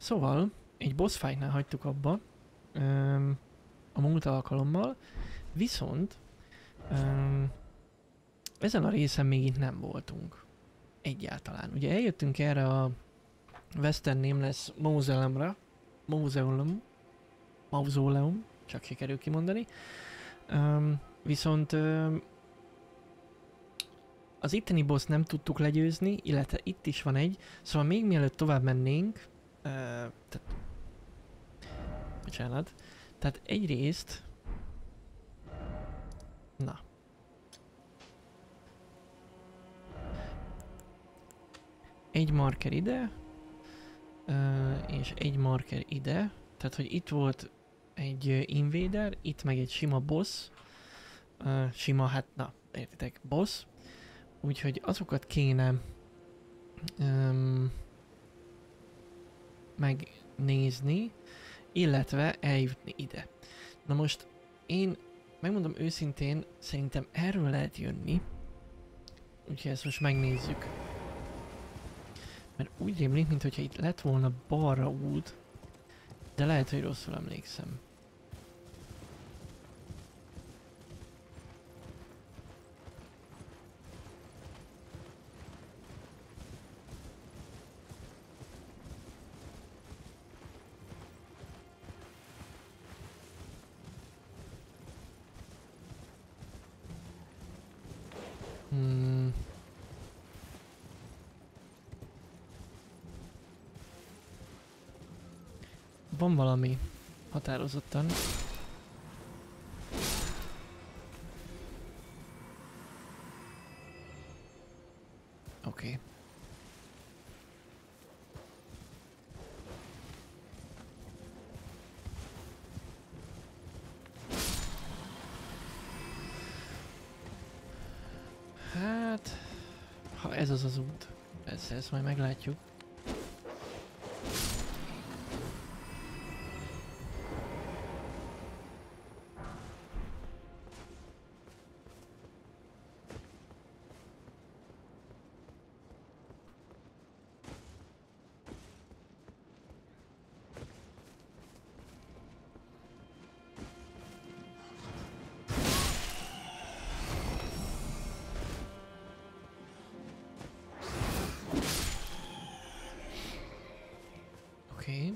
Szóval, egy boss fightnál hagytuk abba a múlt alkalommal, viszont ezen a részen még itt nem voltunk. Egyáltalán. Ugye eljöttünk erre a Western Nameless Mausoleum, csak sikerül kimondani. Viszont az itteni boss nem tudtuk legyőzni, illetve itt is van egy, szóval még mielőtt tovább mennénk, bocsánat, tehát egyrészt, na, egy marker ide, és egy marker ide, tehát hogy itt volt egy invader, itt meg egy sima boss, sima, hát na, értitek, boss, úgyhogy azokat kéne megnézni, illetve eljutni ide. Na most én megmondom őszintén, szerintem erről lehet jönni, úgyhogy ezt most megnézzük. Mert úgy rémlik, mintha itt lett volna balra út, de lehet, hogy rosszul emlékszem. Van valami határozottan. Oké. Hát, ha ez az az út, persze, ezt majd meglátjuk. Oké.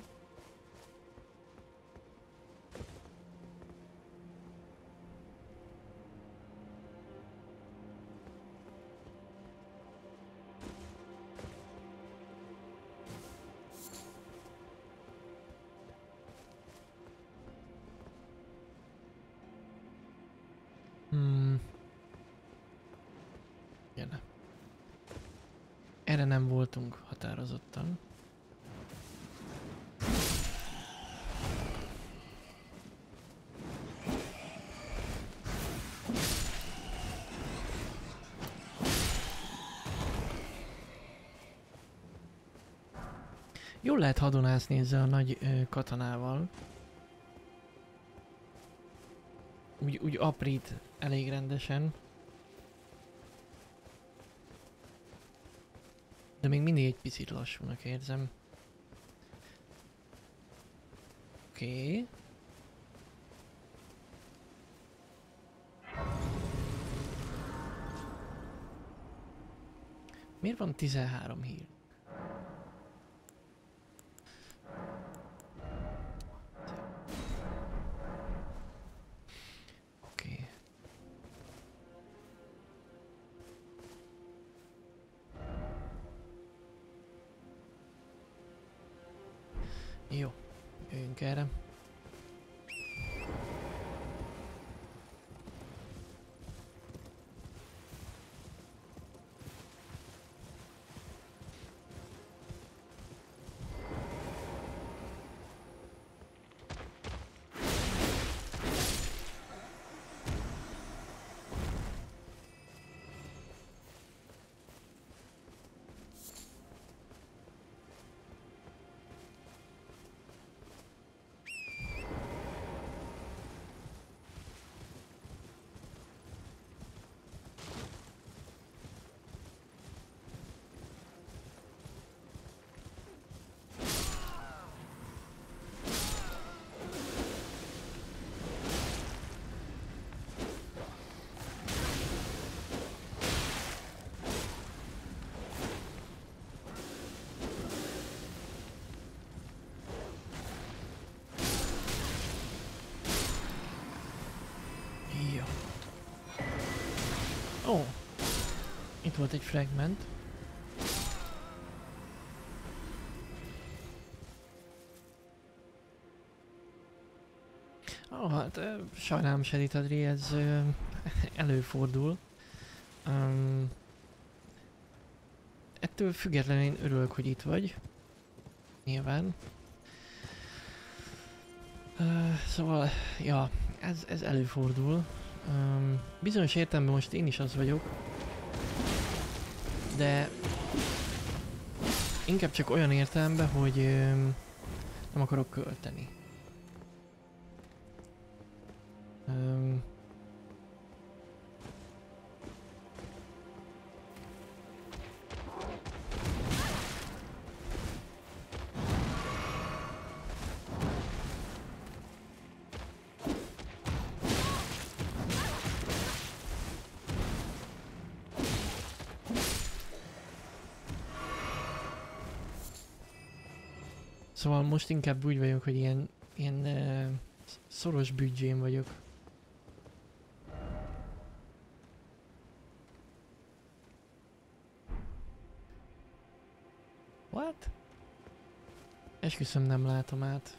Jönne. Erre nem voltunk határozottan. Jól lehet hadonászni ezzel a nagy katonával. Úgy aprít elég rendesen. De még mindig egy picit lassúnak érzem. Oké. Miért van 13 hír? Oké. Jó, jöjjünk erre. volt egy fragment. Hát sajnálom Sherit Adri, ez előfordul. Ettől függetlenül én örülök, hogy itt vagy. Nyilván. Szóval, ja, ez előfordul. Bizonyos értelemben most én is az vagyok. De inkább csak olyan értelemben, hogy nem akarok költeni. Szóval most inkább úgy vagyok, hogy ilyen szoros büdzsén vagyok. What? Esküszöm, nem látom át.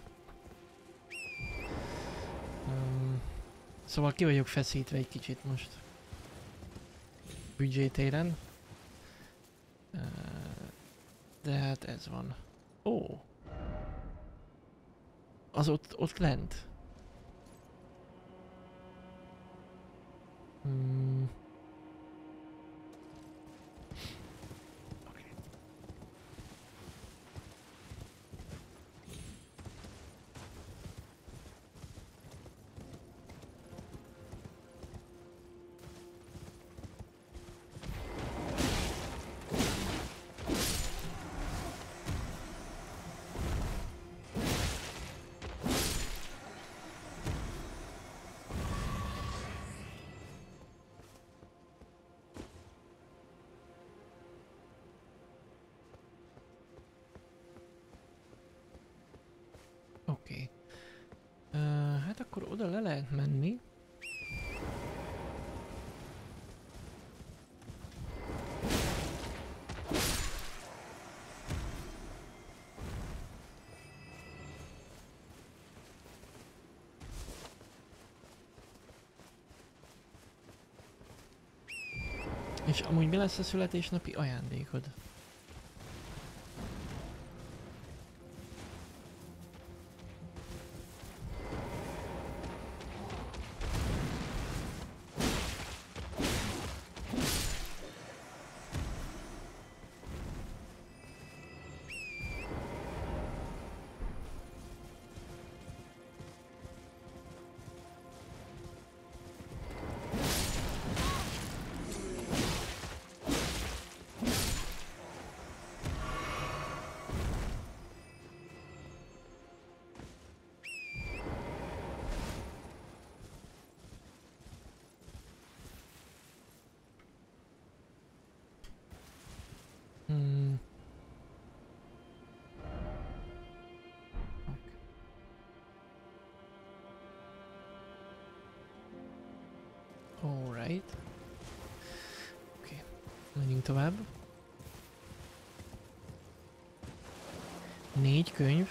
Szóval ki vagyok feszítve egy kicsit most. Büdzsétéren. De hát ez van. Ó! Az ott lent. Oké. Hát akkor oda le lehet menni. És amúgy mi lesz a születésnapi ajándékod? Alright. Oké. Menjünk tovább. 4 könyv.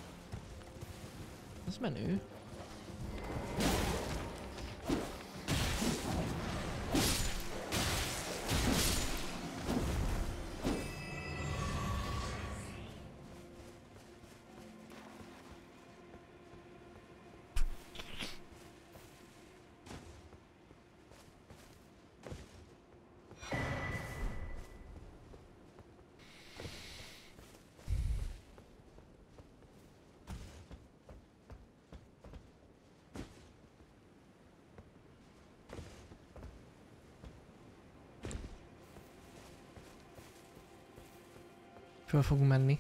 Az menő. Föl fogunk menni.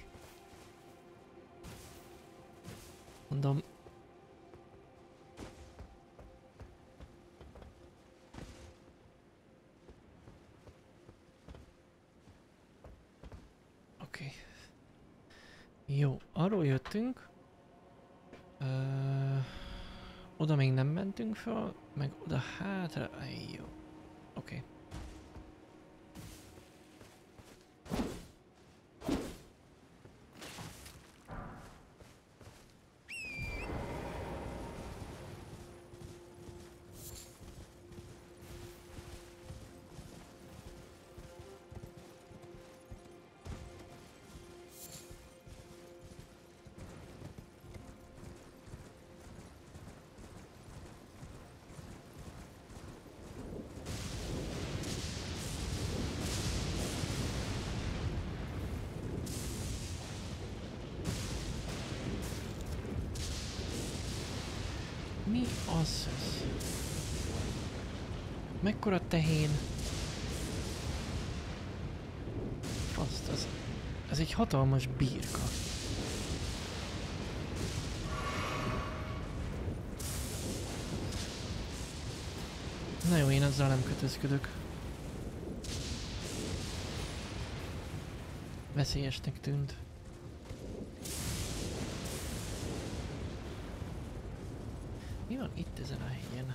Mondom. Oké. Jó, arról jöttünk. Oda még nem mentünk fel, meg oda hátra. Jó. Oké. Basszus. Mekkora tehén? Faszt, ez egy hatalmas birka. Na jó, én azzal nem kötözködök. Veszélyesnek tűnt. Mi van itt ezen a helyen?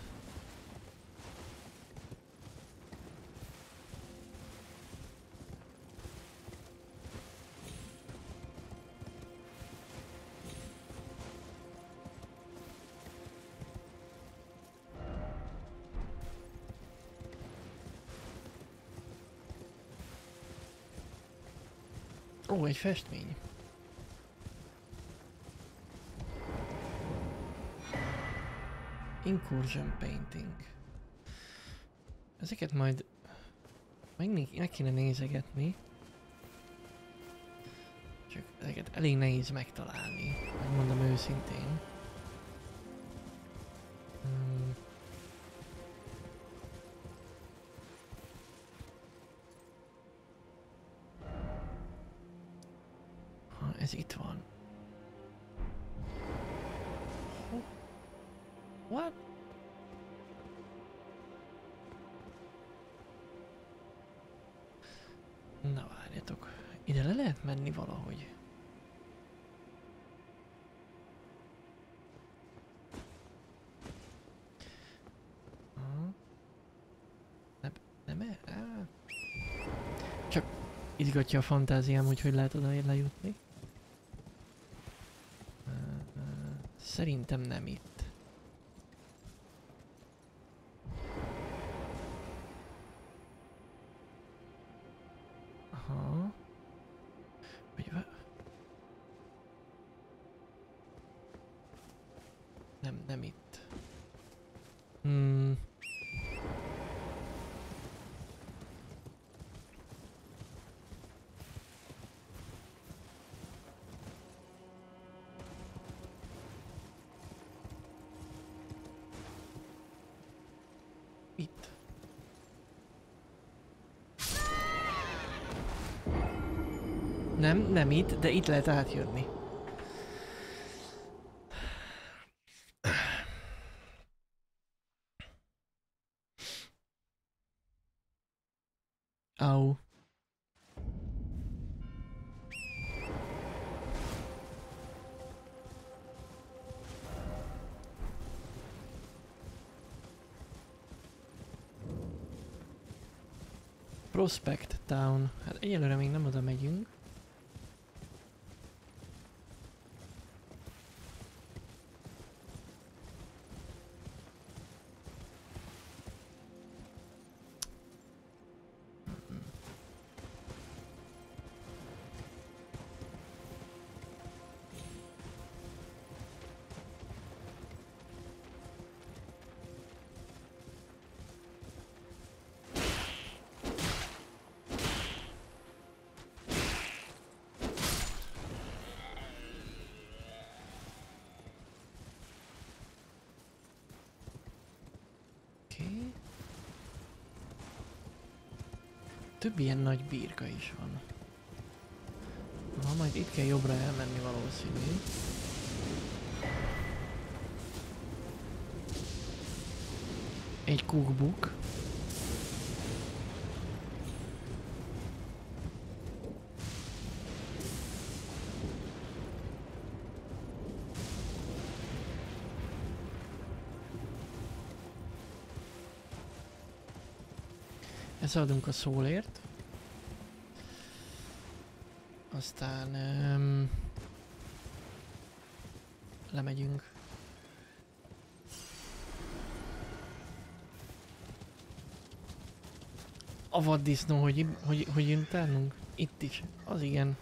Ó, egy festmény. Incursion painting. Ezeket majd meg kéne nézegetni. Csak ezeket elég nehéz megtalálni, megmondom őszintén. Ez itt van. What? Na várjatok. Ide le lehet menni valahogy. Nem. Csak izgatja a fantáziám, hogy lehet oda lejutni. Szerintem nem itt. Aha. Nem itt. Itt. Nem itt, de itt lehet átjönni. Au. Prospect Town. Hát egyelőre még nem oda megyünk. Több ilyen nagy birka is van. Ha majd itt kell jobbra elmenni valószínű. Egy cookbook. Ezt adunk a szólért. Aztán lemegyünk. A vaddisznó, hogy jön utánunk? Itt is, az igen.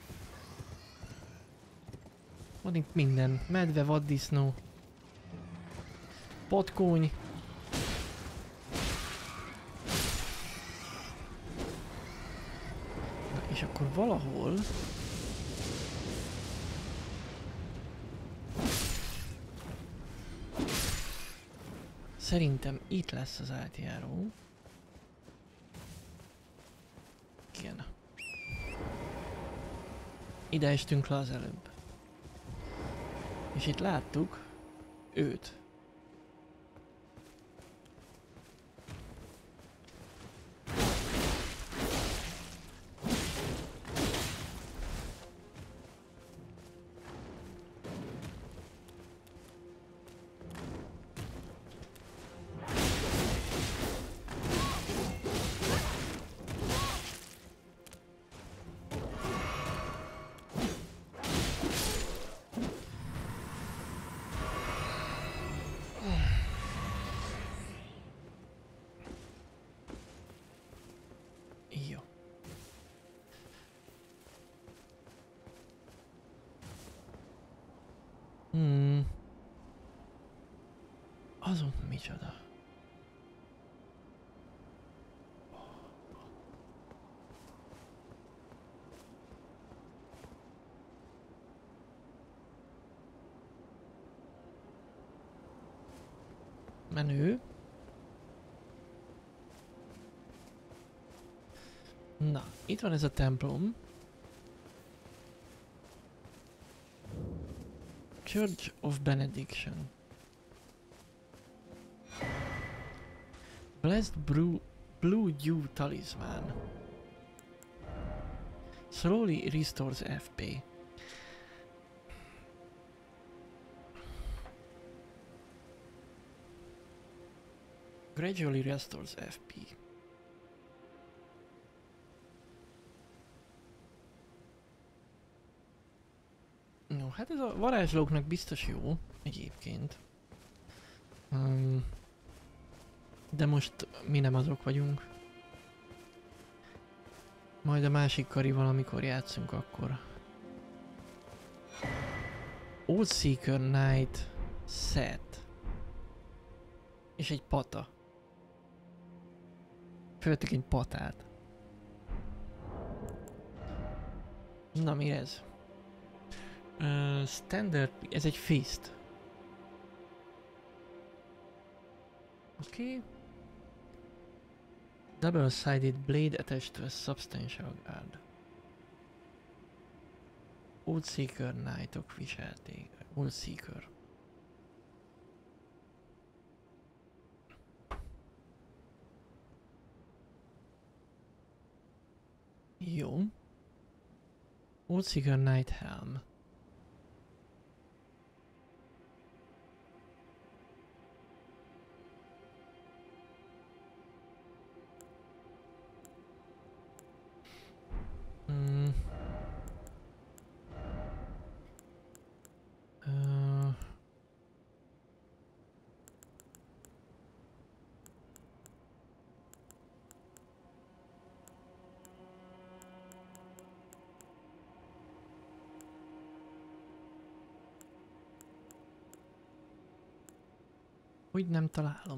Van itt minden. Medve, vaddisznó. Potkóny. Na, és akkor valahol... Szerintem itt lesz az átjáró. Igen. Ide estünk le az előbb. És itt láttuk őt. Jó. Azon micsoda? Menő. Na, itt van ez a templom. Church of Benediction. Blessed Blue Dew Talisman. Slowly restores FP. Gradually restores FP. No, hát ez a varázslóknak biztos jó, egyébként. De most mi nem azok vagyunk. Majd a másik karival, amikor játszunk, akkor. Oathseeker Knight set. És egy pata. Fölöttük egy patát. Na, mi ez? Standard, ez egy fist. Oké. Double-sided blade attached to a substantial guard. Oathseeker Knightok viselték. Oathseeker. Jó. Oathseeker Knight Helm. Úgy nem találom.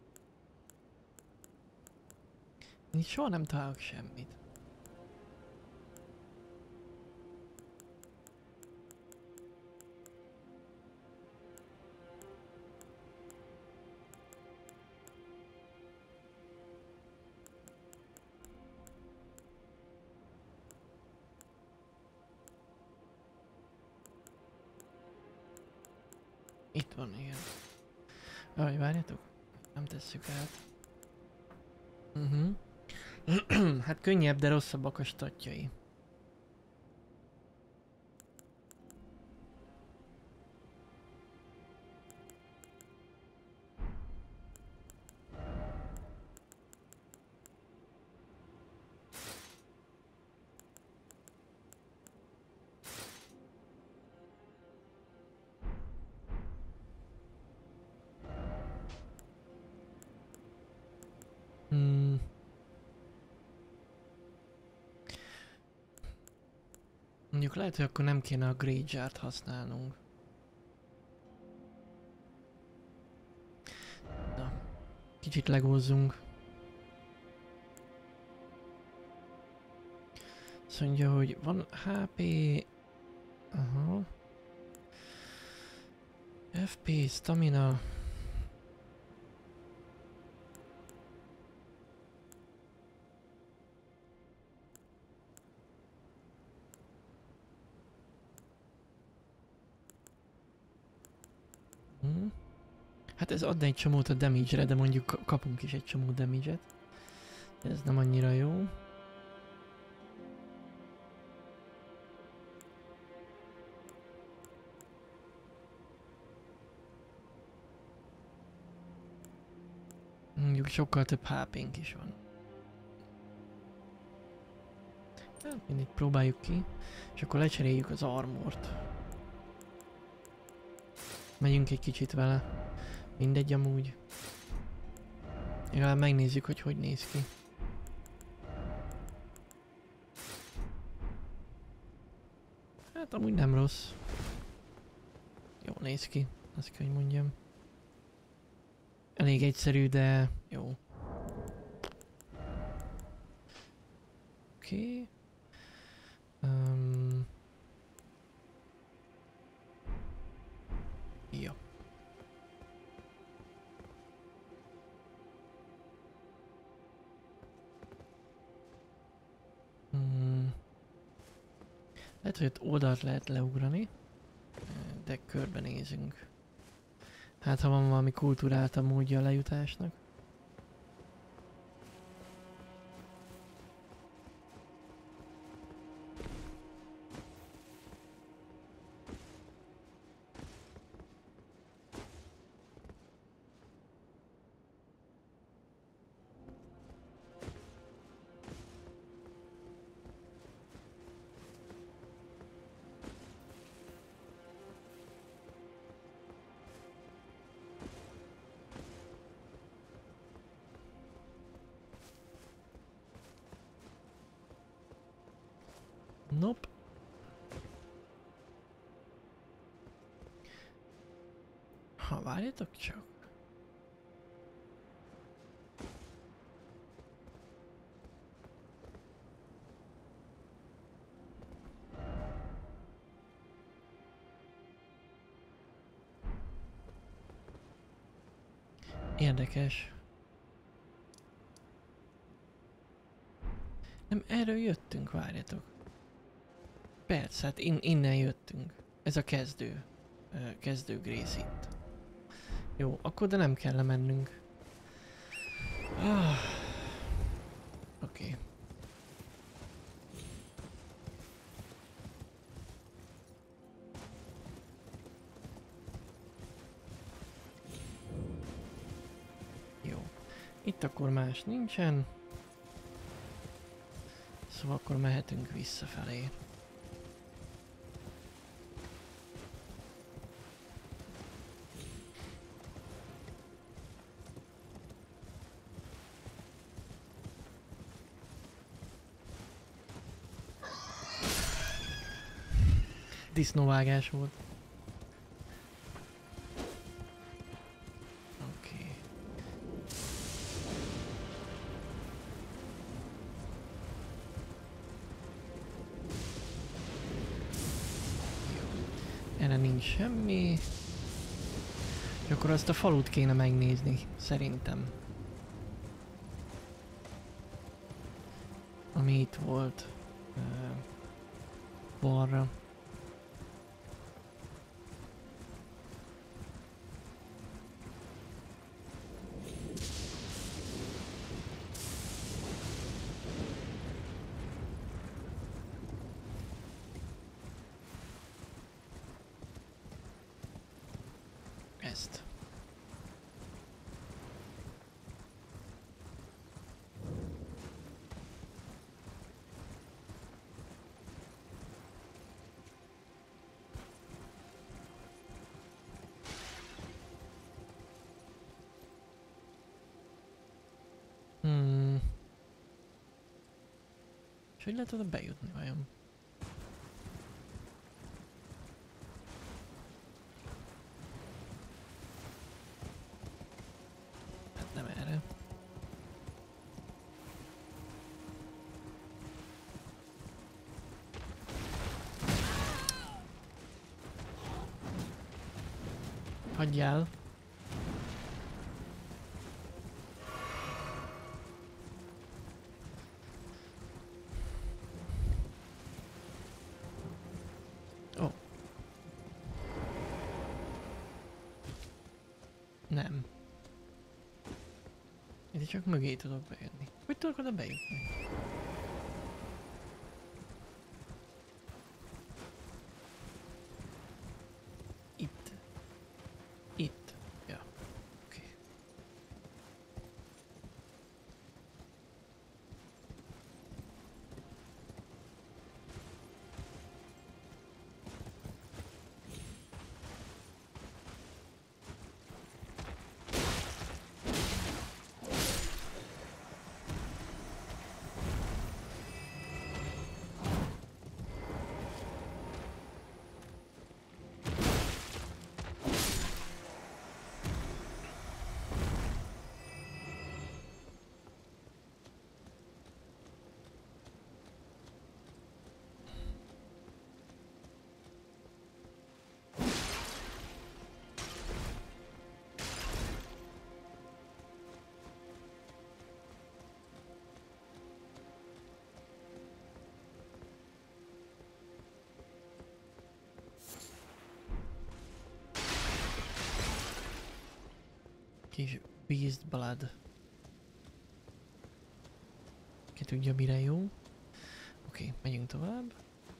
Én soha nem találok semmit. Itt van, igen. Várjatok, nem tesszük át. Hát könnyebb, de rosszabbak a statjai. Mondjuk lehet, hogy akkor nem kéne a Grey Jar-t használnunk. Na, kicsit legózzunk. Azt mondja, hogy van HP... Aha. FP, Stamina... Hát ez adna egy csomót a damage-re, de mondjuk kapunk is egy csomó damage-et. Ez nem annyira jó. Mondjuk sokkal több HP-nk is van. Hát mindig próbáljuk ki, és akkor lecseréljük az armort. Megyünk egy kicsit vele. Mindegy amúgy. Legalább megnézzük, hogy hogy néz ki. Hát amúgy nem rossz. Jó néz ki, azt kell, hogy mondjam. Elég egyszerű, de jó. Oké. Jó. Lehet, hogy ott oldalt lehet leugrani, de körbenézünk. Hát ha van valami kulturáltabb módja a lejutásnak. Nope. Ha várjatok csak. Érdekes. Nem, erről jöttünk, várjatok. Persze, hát innen jöttünk. Ez a kezdő Grace itt. Jó, akkor de nem kell mennünk. Oké. Jó. Itt akkor más nincsen. Szóval akkor mehetünk visszafelé. Disznóvágás volt. Oké. Erre nincs semmi. És akkor azt a falut kéne megnézni, szerintem. Ami itt volt. Balra. Ezt. És hogy lehet oda bejutni vajon? Hát nem erre. Hagyjál. Nem. Itt csak mögé tudok bejönni. Hogy tudok oda bejutni? Itt. Itt. Ja. Oké. Okay. Kis Beast Blood. Ki tudja mire jó. Oké, megyünk tovább.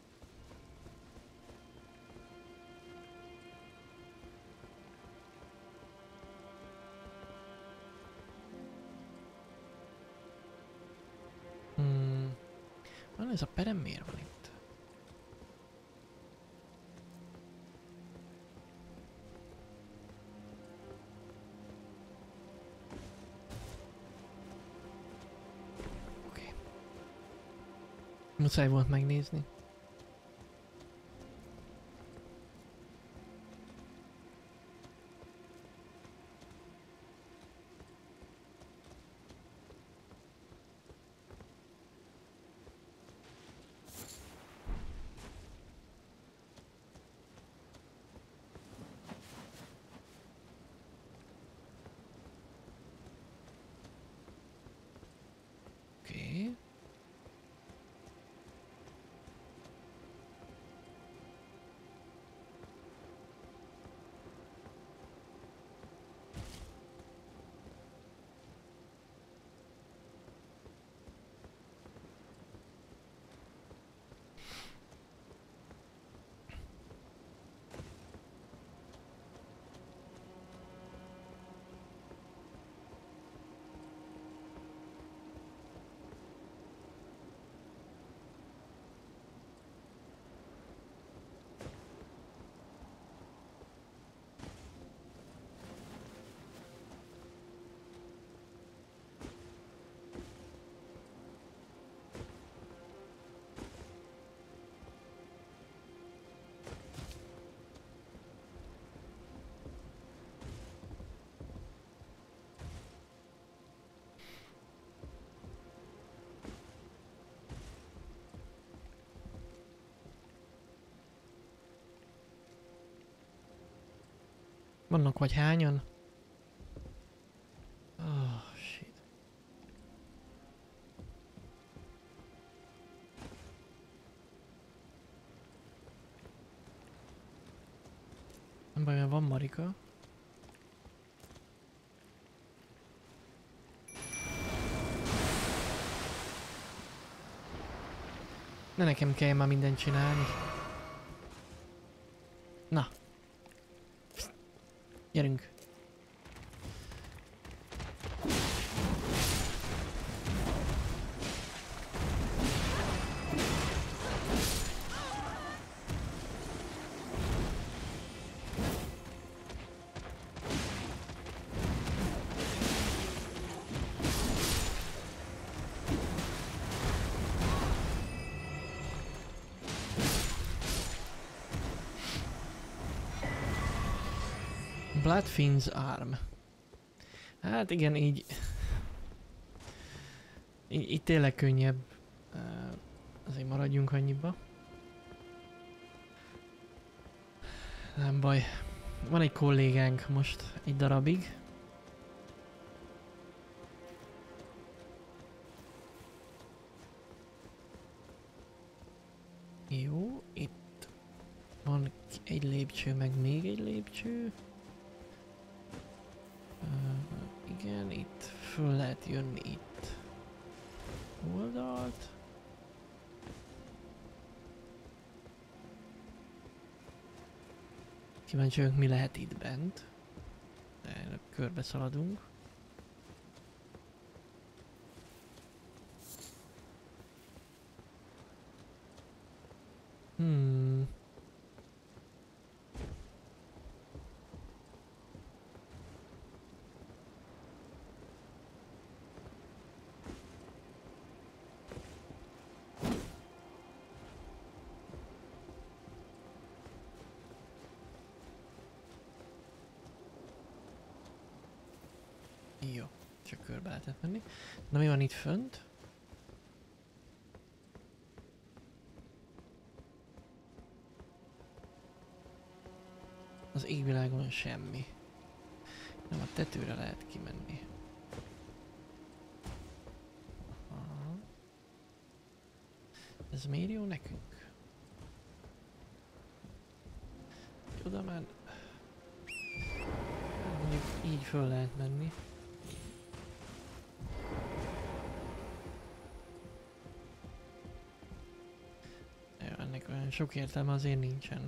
Van ez a perem, miért van itt? Oké. Muszáj volt megnézni. Oké. Vannak vagy hányan? Oh, shit. Nem baj, mert van Marika. Ne nekem kell már mindent csinálni. Na. Gyerünk. Bloodfiend's Arm. Hát igen, így tényleg könnyebb. Azért maradjunk annyiba. Nem baj. Van egy kollégánk most egy darabig. Jó, itt van egy lépcső, meg még egy lépcső. föl lehet jönni itt. Oldalt. Kíváncsi vagyok, mi lehet itt bent. De körbe szaladunk. Jó, csak körbe lehetett menni. Na mi van itt fönt? Az égvilágon semmi. Nem, a tetőre lehet kimenni. Aha. Ez miért jó nekünk? Oda már... Mondjuk így föl lehet menni. Jó, ennek olyan sok értelme azért nincsen.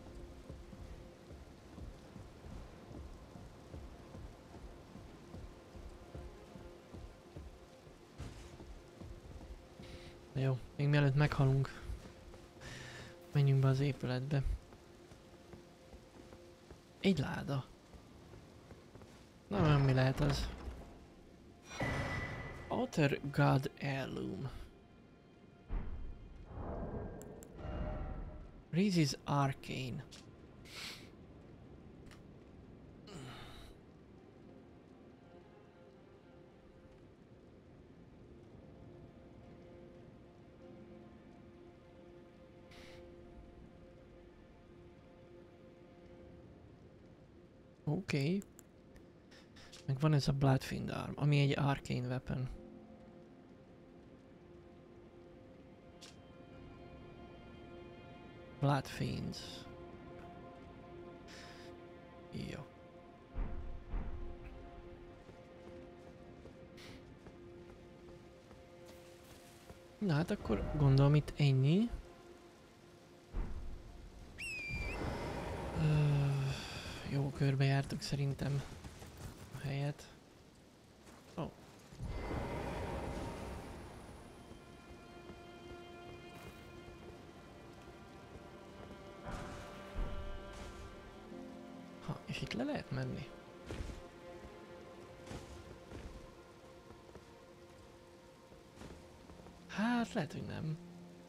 De jó, még mielőtt meghalunk, menjünk be az épületbe. Egy láda. Na, nem mi lehet az? Outer God Heirloom. Reese's Arcane. Oké. Meg van ez a Bloodfiend Arm, ami egy arcane weapon. Bloodfiends. Jó. Na hát akkor gondolom itt ennyi. Jó, körbejártuk szerintem a helyet. Oh. Ha, és itt le lehet menni? Hát lehet, hogy nem.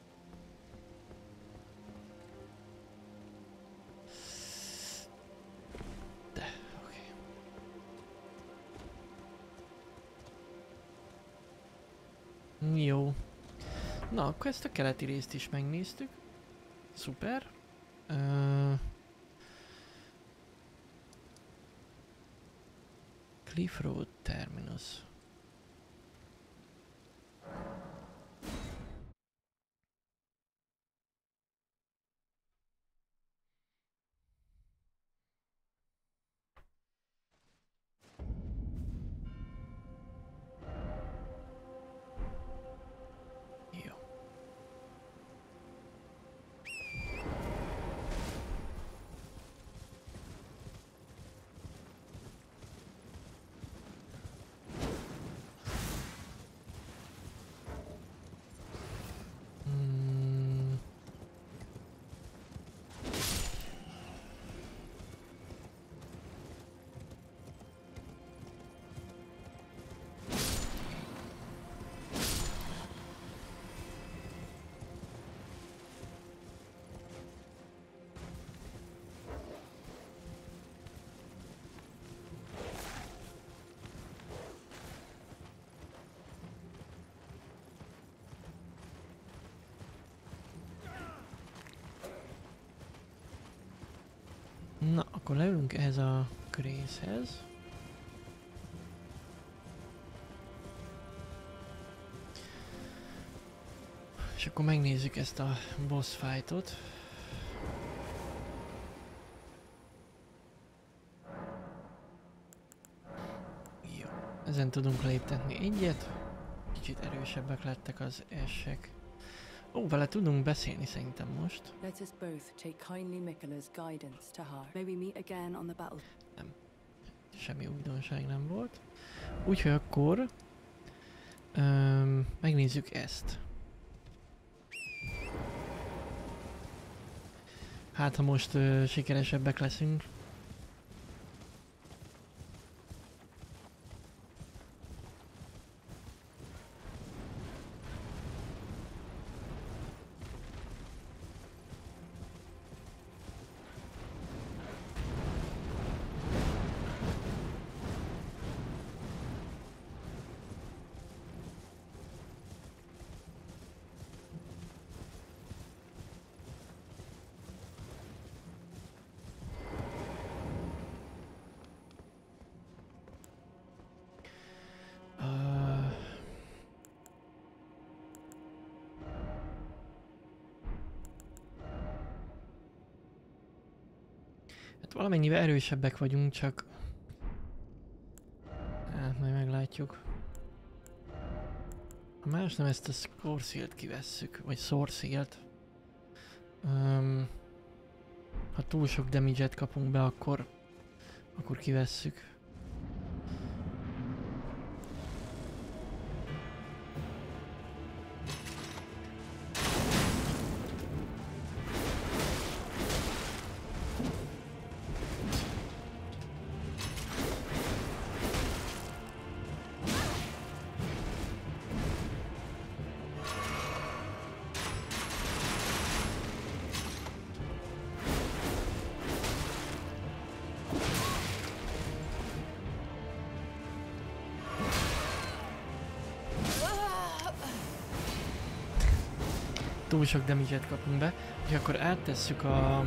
De, oké. Jó. Na, akkor ezt a keleti részt is megnéztük. Szuper. Cliff Road Terminus. Jó. Na, akkor leülünk ehhez a részhez. És akkor megnézzük ezt a boss fightot. Jó. Ezen tudunk léptetni egyet. Kicsit erősebbek lettek az esek. Ó, vele tudunk beszélni szerintem most. Let us both take kindly Miquella's guidance to heart. May we meet again on the battle. Nem. Semmi újdonság nem volt. Úgyhogy akkor megnézzük ezt. Hát ha most sikeresebbek leszünk. Hát valamennyivel erősebbek vagyunk, csak... Hát majd meglátjuk. Ha más nem, ezt a Score Seal-t kivesszük, vagy Sword Seal-t. Ha túl sok damage-et kapunk be, akkor kivesszük. Túl sok damage-et kapunk be, és akkor áttesszük a...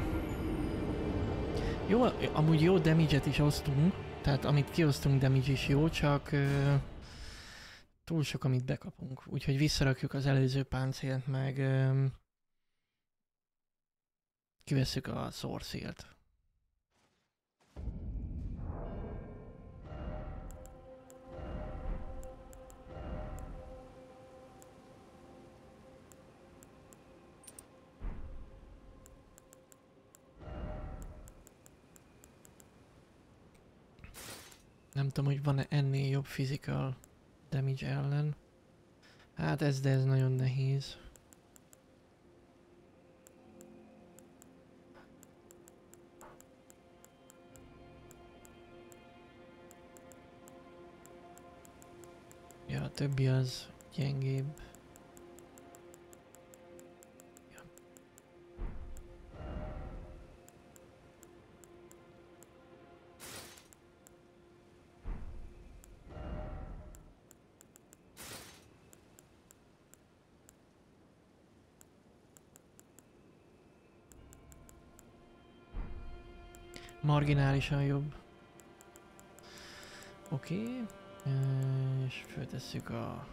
Jó, amúgy jó damage-et is osztunk, tehát amit kiosztunk damage is jó, csak túl sok, amit bekapunk. Úgyhogy visszarakjuk az előző páncélt, meg kivesszük a Sword Seal-t. Nem tudom, hogy van-e ennél jobb physical damage ellen. Hát de ez nagyon nehéz. Ja, a többi az gyengébb. Marginálisan jobb. Oké. És föltesszük a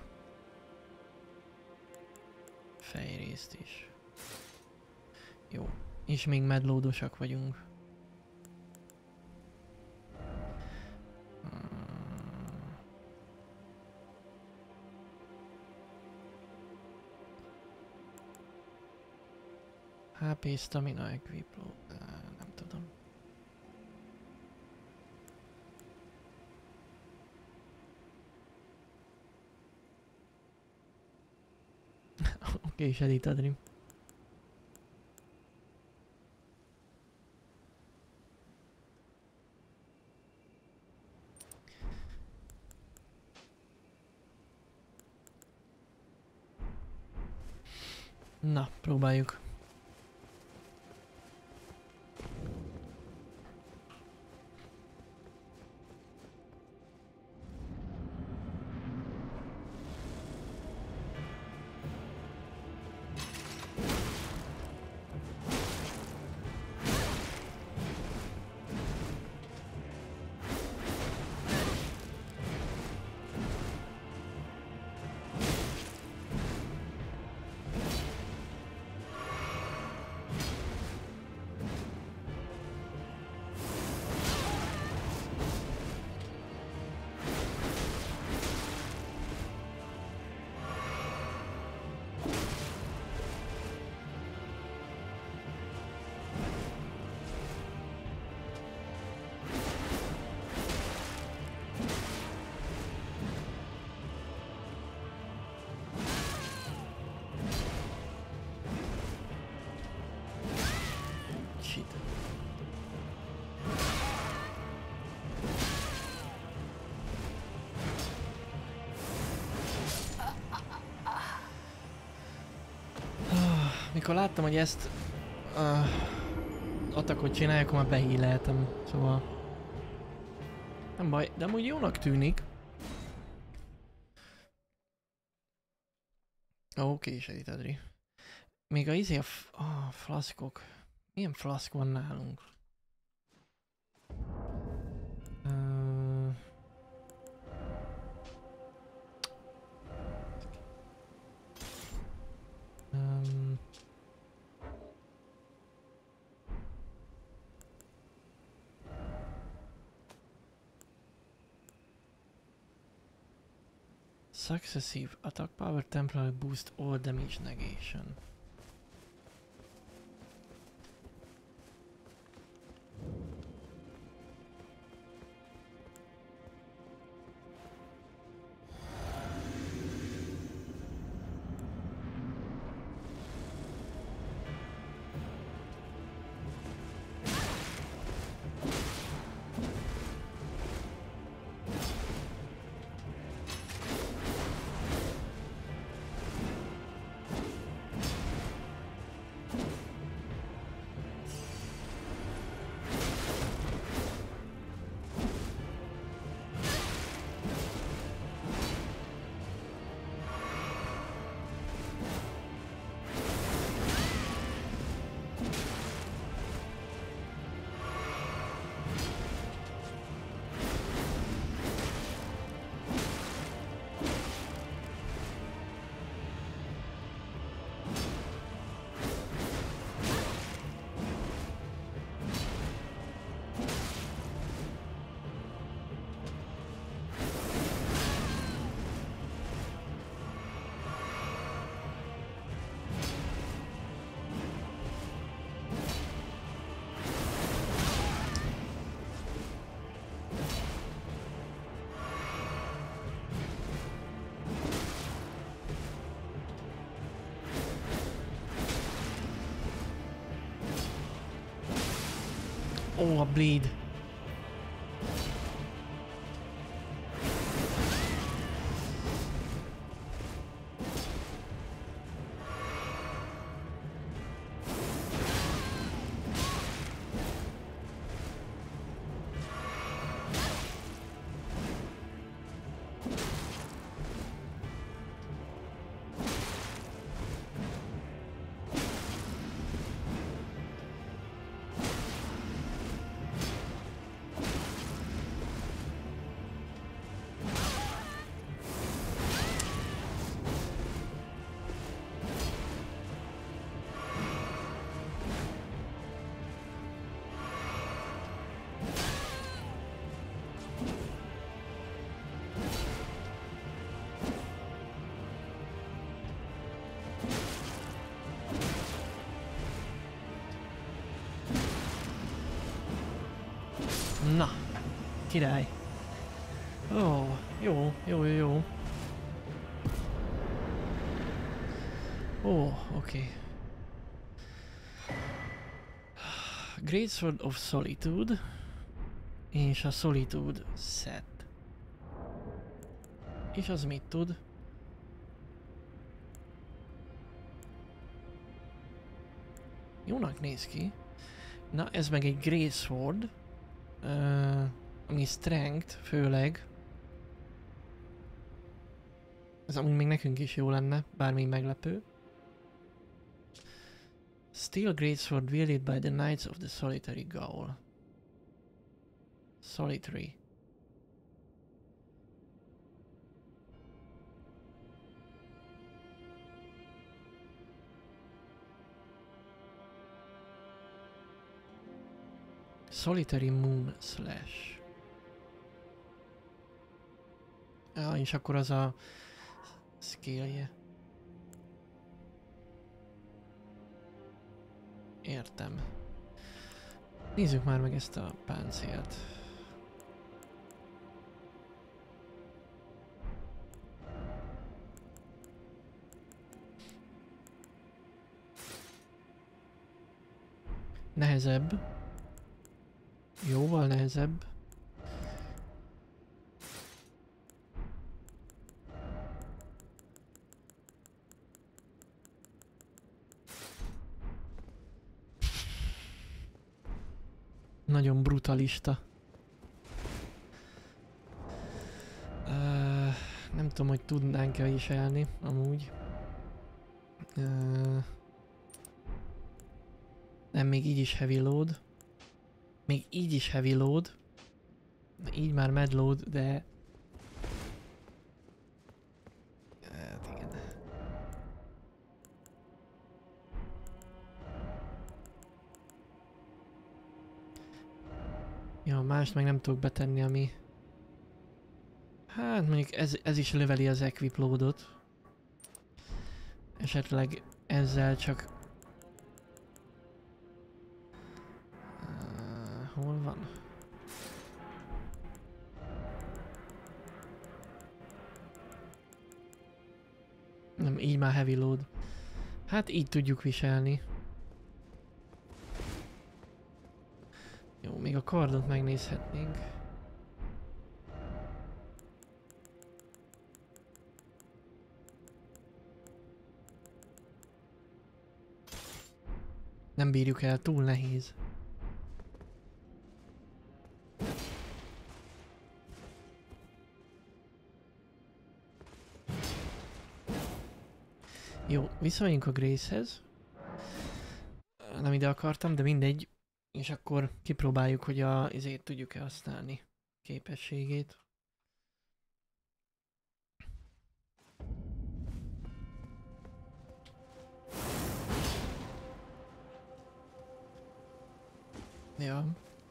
fejrészt is. Jó. És még medlódosak vagyunk. HP Stamina Equipload. Nem tudom. Oké, Shadit Adrim. Na, próbáljuk. kicsit. Mikor láttam, hogy ezt atakot csinálják, akkor már behíleltem, szóval nem baj, de amúgy jónak tűnik. Oké, segít Adri. Még a izé a flaszkok. Milyen flaszk van nálunk? Successive attack power temporarily boost all damage negation. Ó, a bleed. Na, király. Ó, jó, jó, jó, jó. Ó, oké. Greatsword of Solitude és a Solitude set. És az mit tud? Jónak néz ki. Na, ez meg egy Greatsword. Ami strength, főleg. Ez amúgy még nekünk is jó lenne, bármi meglepő. Steel Greatsword wielded by the Knights of the Solitary Gaol. Solitary. Solitary Moon Slash. Ah, és akkor az a skillje. Értem. Nézzük már meg ezt a páncélt. Nehezebb. Jóval nehezebb. Nagyon brutalista. Nem tudom, hogy tudnánk-e viselni, amúgy. Nem, még így is heavy load. Még így is heavy load. Így már mad load, de... Hát igen. Ja, mást meg nem tudok betenni, ami... Hát mondjuk ez is löveli az equip loadot. Esetleg ezzel csak... hol van? Nem, így már heavy load. Hát így tudjuk viselni. Jó, még a kardot megnézhetnénk. Nem bírjuk el, túl nehéz. Jó, visszamegyünk a Gracehez. Nem ide akartam, de mindegy. És akkor kipróbáljuk, hogy izét tudjuk-e használni. Képességét. Ja.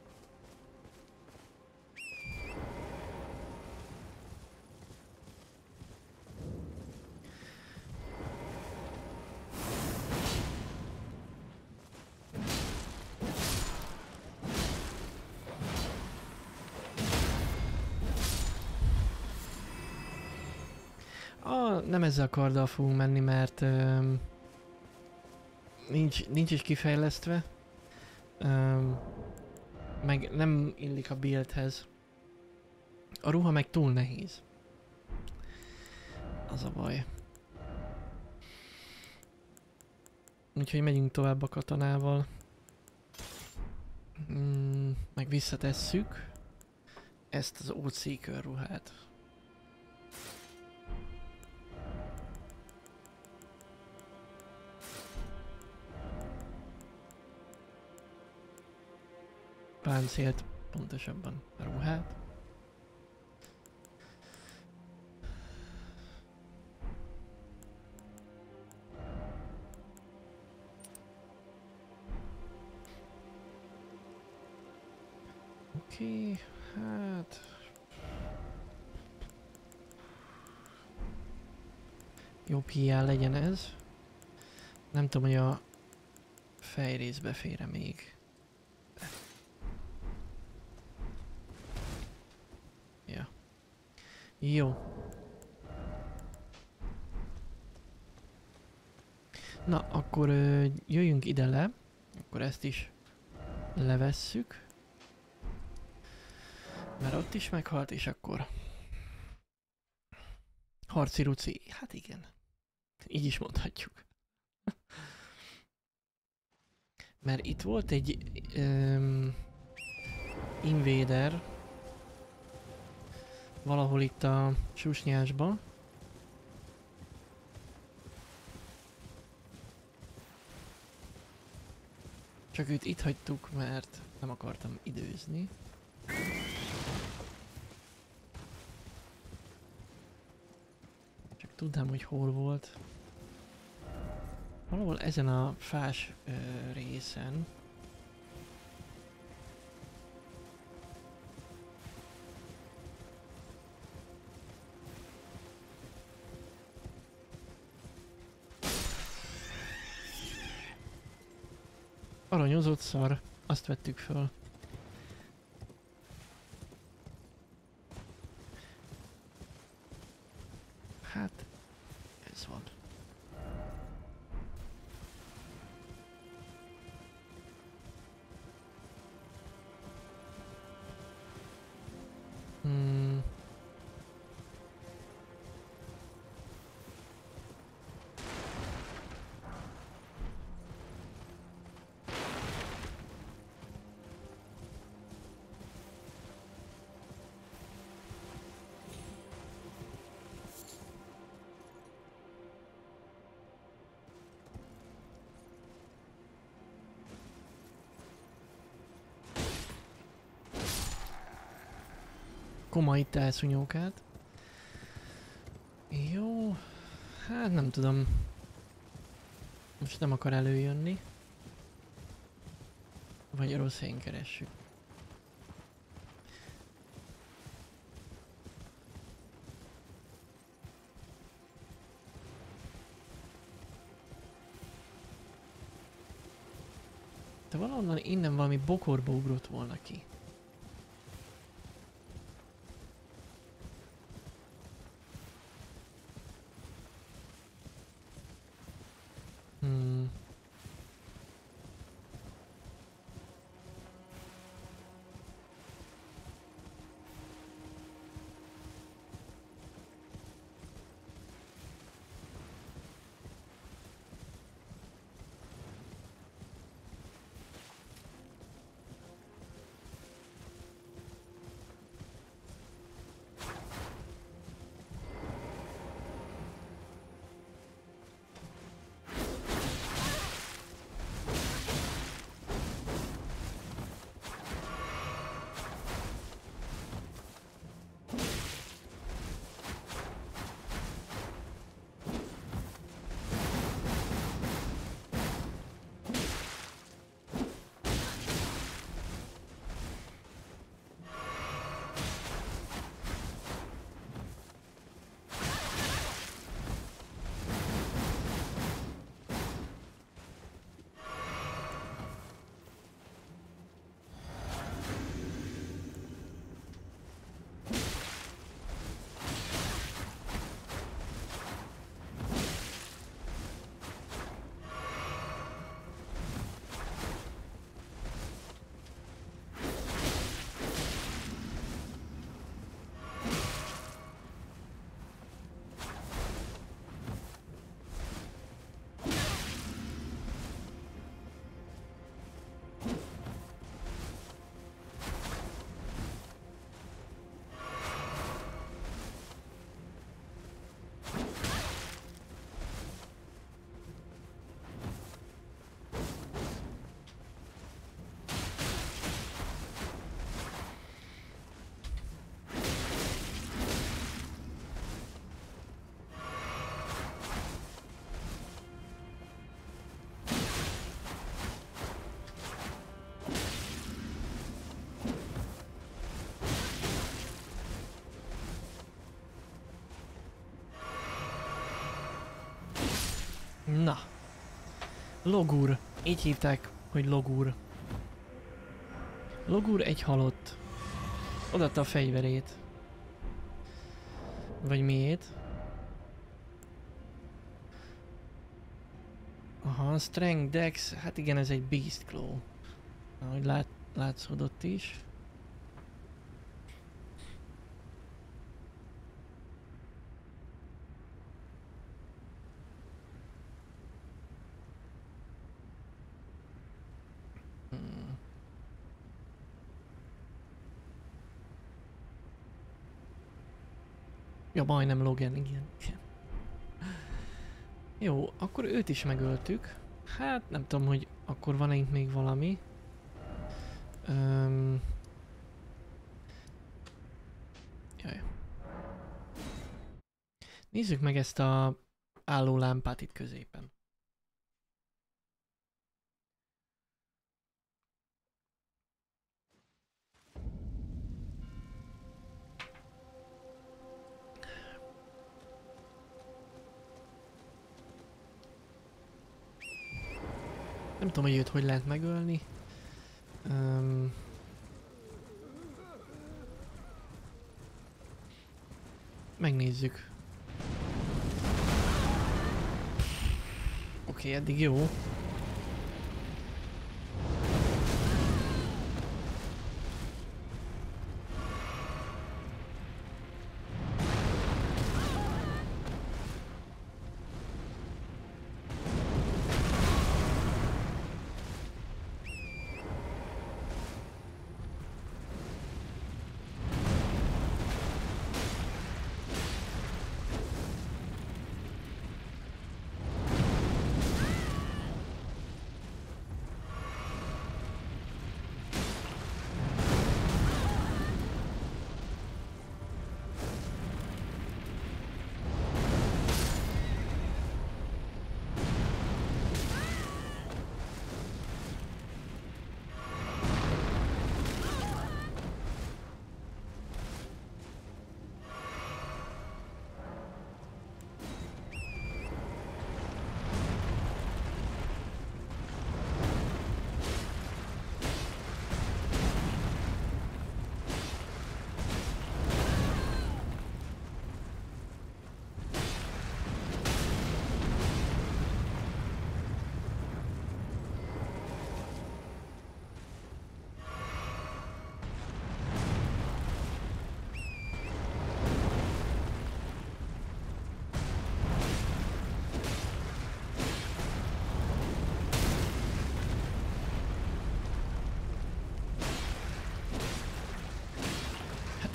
Nem ezzel a karddal fogunk menni, mert nincs is kifejlesztve. Meg nem illik a buildhez. A ruha meg túl nehéz. Az a baj. Úgyhogy megyünk tovább a katonával. Meg visszatesszük ezt az Oathseeker ruhát. Páncélt, pontosabban a ruhát. Oké, hát... Jobb hiány legyen ez. Nem tudom, hogy a fejrészbe fér-e még. Ja. Jó. Na, akkor jöjjünk ide le. Akkor ezt is levesszük. Mert ott is meghalt, és akkor... Harci ruci. Hát igen. Így is mondhatjuk. Mert itt volt egy... invader. Valahol itt a susnyásba. Csak őt itt hagytuk, mert nem akartam időzni. Csak tudnám, hogy hol volt. Valahol ezen a fás részen. Aranyozott szar, azt vettük föl. Hát, ez van. koma itt elszúnyókát. Jó, hát nem tudom. Most nem akar előjönni. Vagy rossz helyen keressük. De valahonnan innen valami bokorba ugrott volna ki. Na. Logur. Így hívták, hogy Logur. Logur egy halott. Odaadta a fegyverét. Vagy miét? Aha, Strength Dex, hát igen, ez egy Beast Claw. Ahogy látszódott is. Ja, majdnem Logan, igen. Jó, akkor őt is megöltük. Hát nem tudom, hogy akkor van-e itt még valami. Jaj. Nézzük meg ezt a álló lámpát itt középen. Nem tudom, hogy őt hogy lehet megölni. Megnézzük. Oké, eddig jó.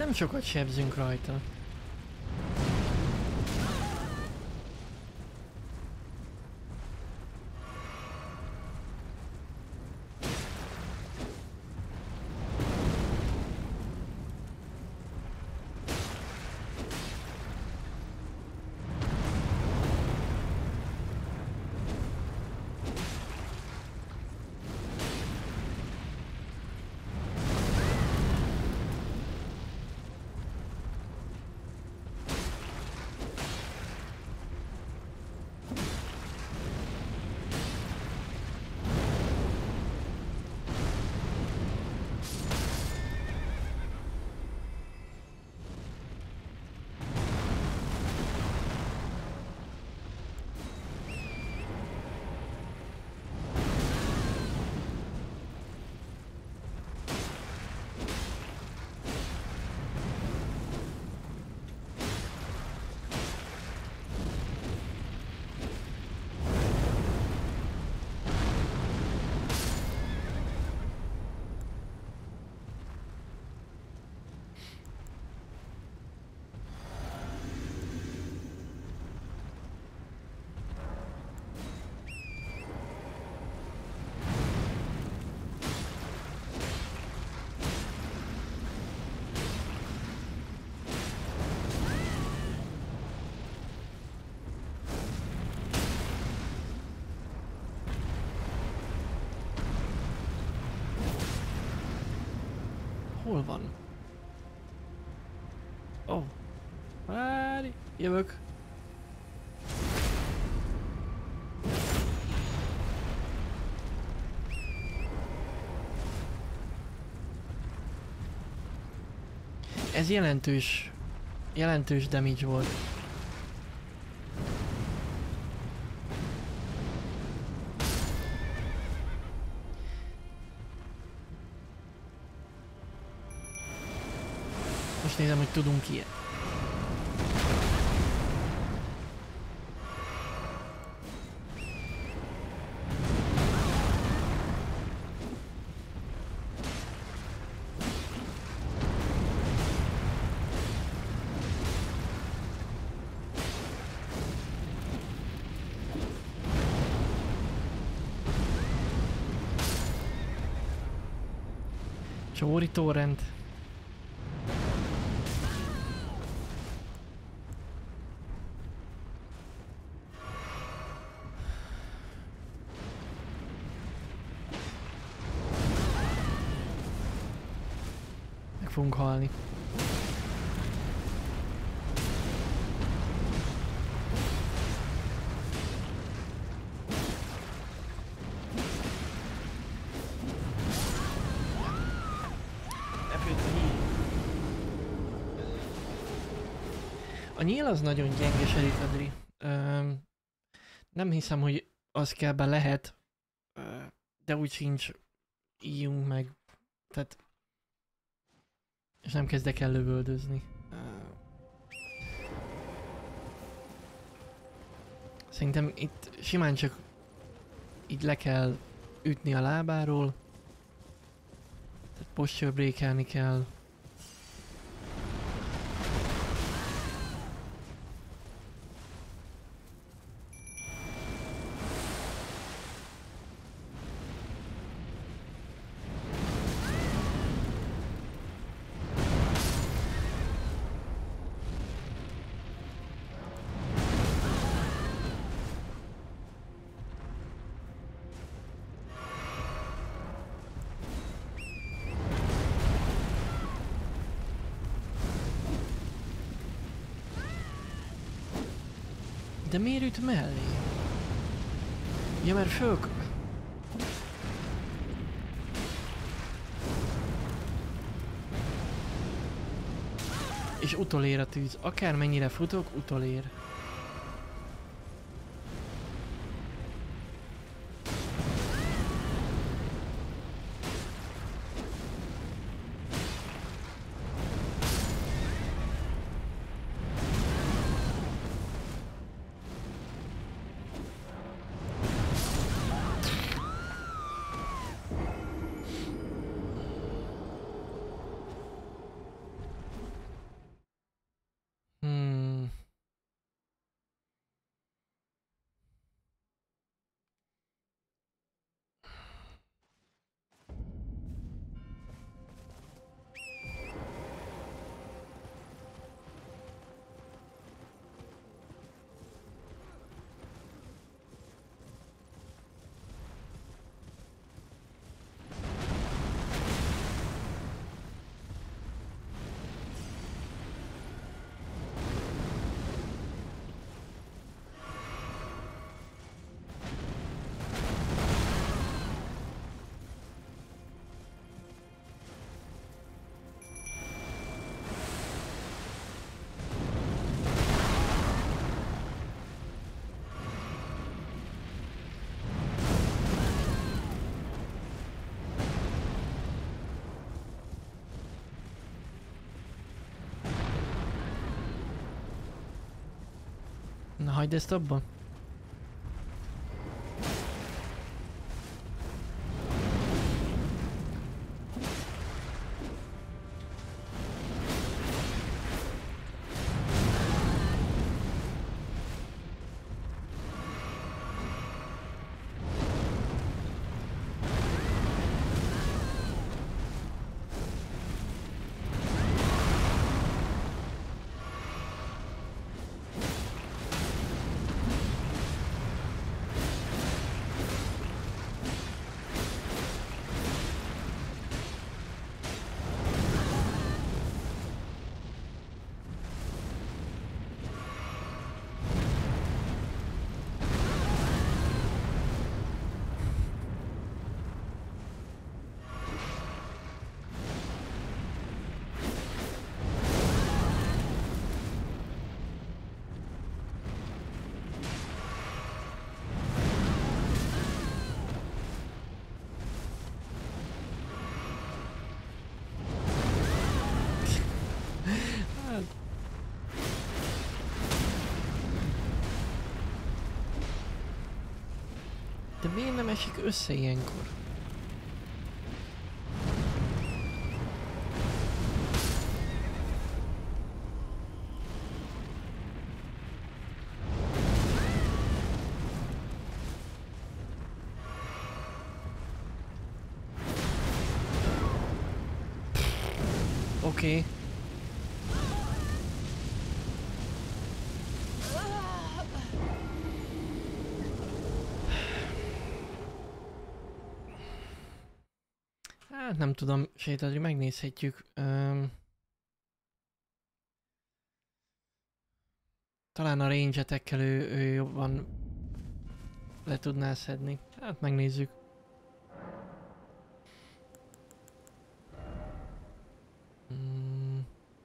Nem sokat sebzünk rajta. Hol van? Ó. Oh. Várj, jövök. Ez jelentős damage volt. Most nézem, hogy tudunk ilyet. Csóri torrent. Meg fogunk halni. A nyíl az nagyon gyenge serifedri. Nem hiszem, hogy az kell be lehet, de úgy sincs íjunk meg. Tehát... És nem kezdek el lövöldözni. Szerintem itt simán csak így le kell ütni a lábáról. Tehát posture breakelni kell. De miért üt mellé? Ja, mert fölk... És utolér a tűz. Akármennyire futok, utolér. Hagyd ezt abba. De miért nem esik össze ilyenkor? Oké. Hát nem tudom, sétálni megnézhetjük. Talán a range-etekkel ő jobban le tudná szedni. Hát megnézzük. Mm.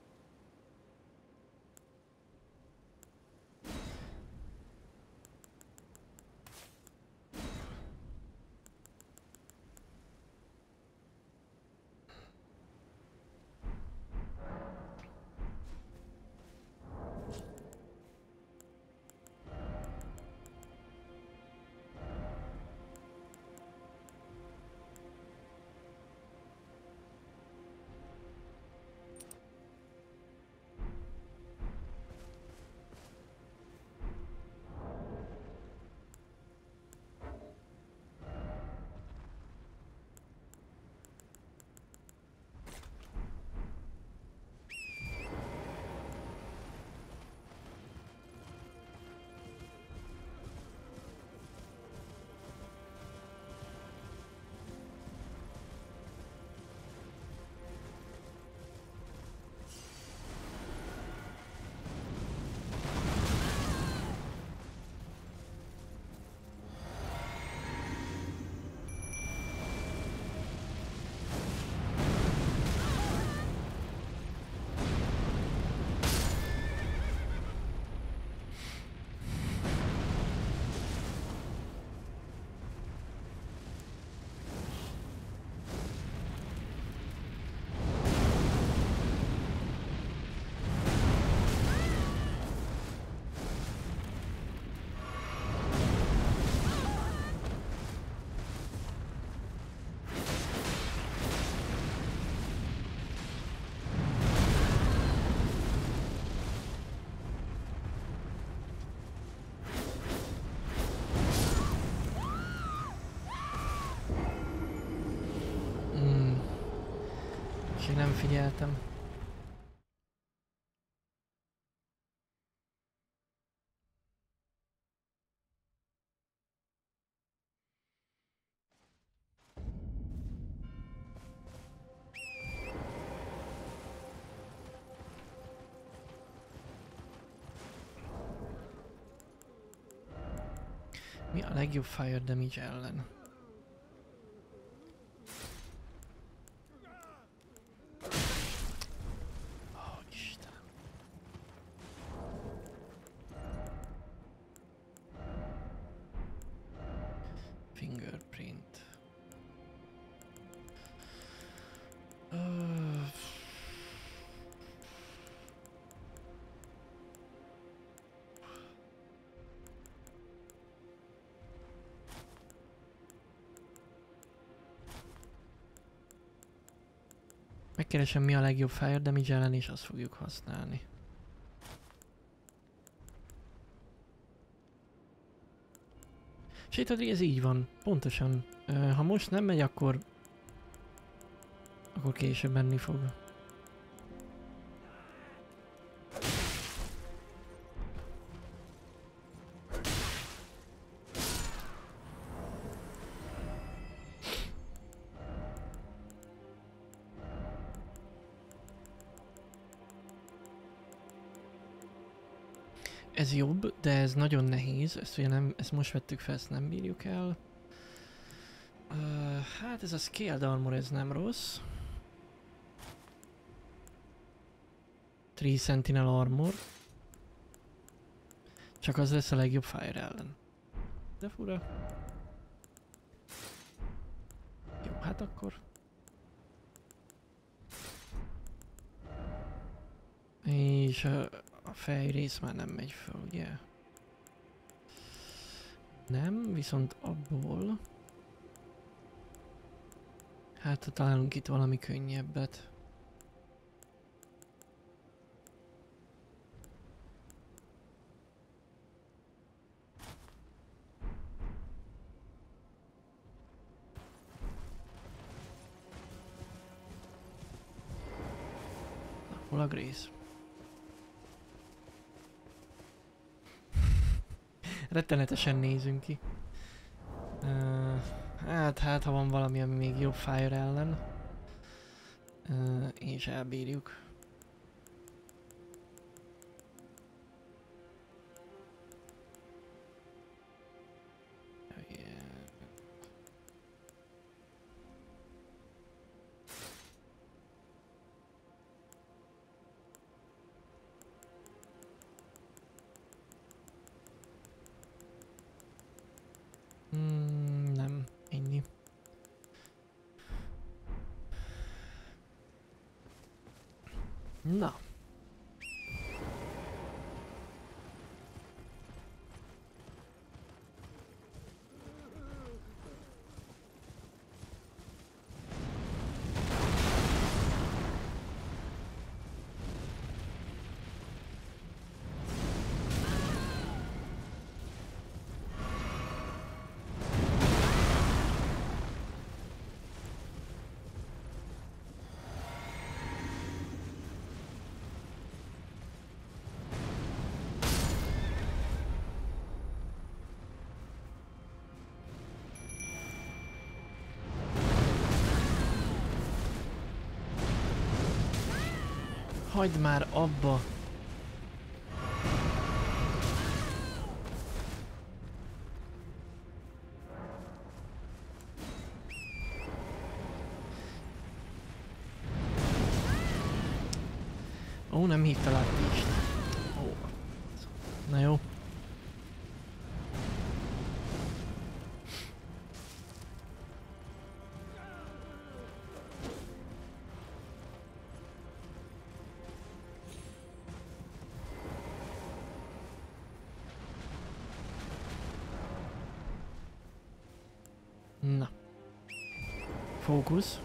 És én nem figyeltem. Mi a legjobb fire damage ellen? Ó, Istenem. Fingerprint. Megkeresem, mi a legjobb fire damage ellen, és azt fogjuk használni. És itt ez így van, pontosan. Ha most nem megy, akkor később menni fog. Ez jobb, de ez nagyon nehéz, ezt ugye nem, ezt most vettük fel, ezt nem bírjuk el. Hát ez a Scaled Armor, ez nem rossz. 3 Sentinel Armor. Csak az lesz a legjobb fire ellen. De fura. Jó, hát akkor. És a fejrész már nem megy fel, ugye? Nem, viszont abból... Hát találunk itt valami könnyebbet. Na, hol a Grace? Rettenetesen nézünk ki. Hát ha van valami, ami még jobb fire ellen. És elbírjuk. Nem, ennyi. Na. Hagyd már abba! Ó, nem hívta át is. Ó. Na jó. Na. Fókusz.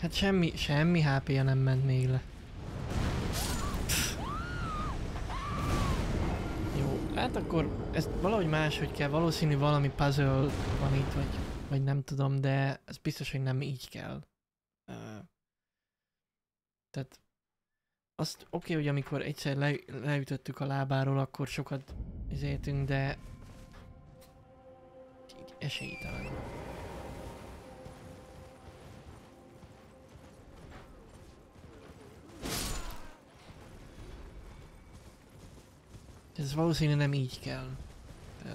Hát semmi HP-ja nem ment még le. Jó, hát akkor ezt valahogy máshogy kell, valószínű valami puzzle van itt, vagy nem tudom, de ez biztos, hogy nem így kell. Tehát azt oké, hogy amikor egyszer leütöttük a lábáról, akkor sokat izéltünk, de így esélytelen. Ez valószínűleg nem így kell. Tehát...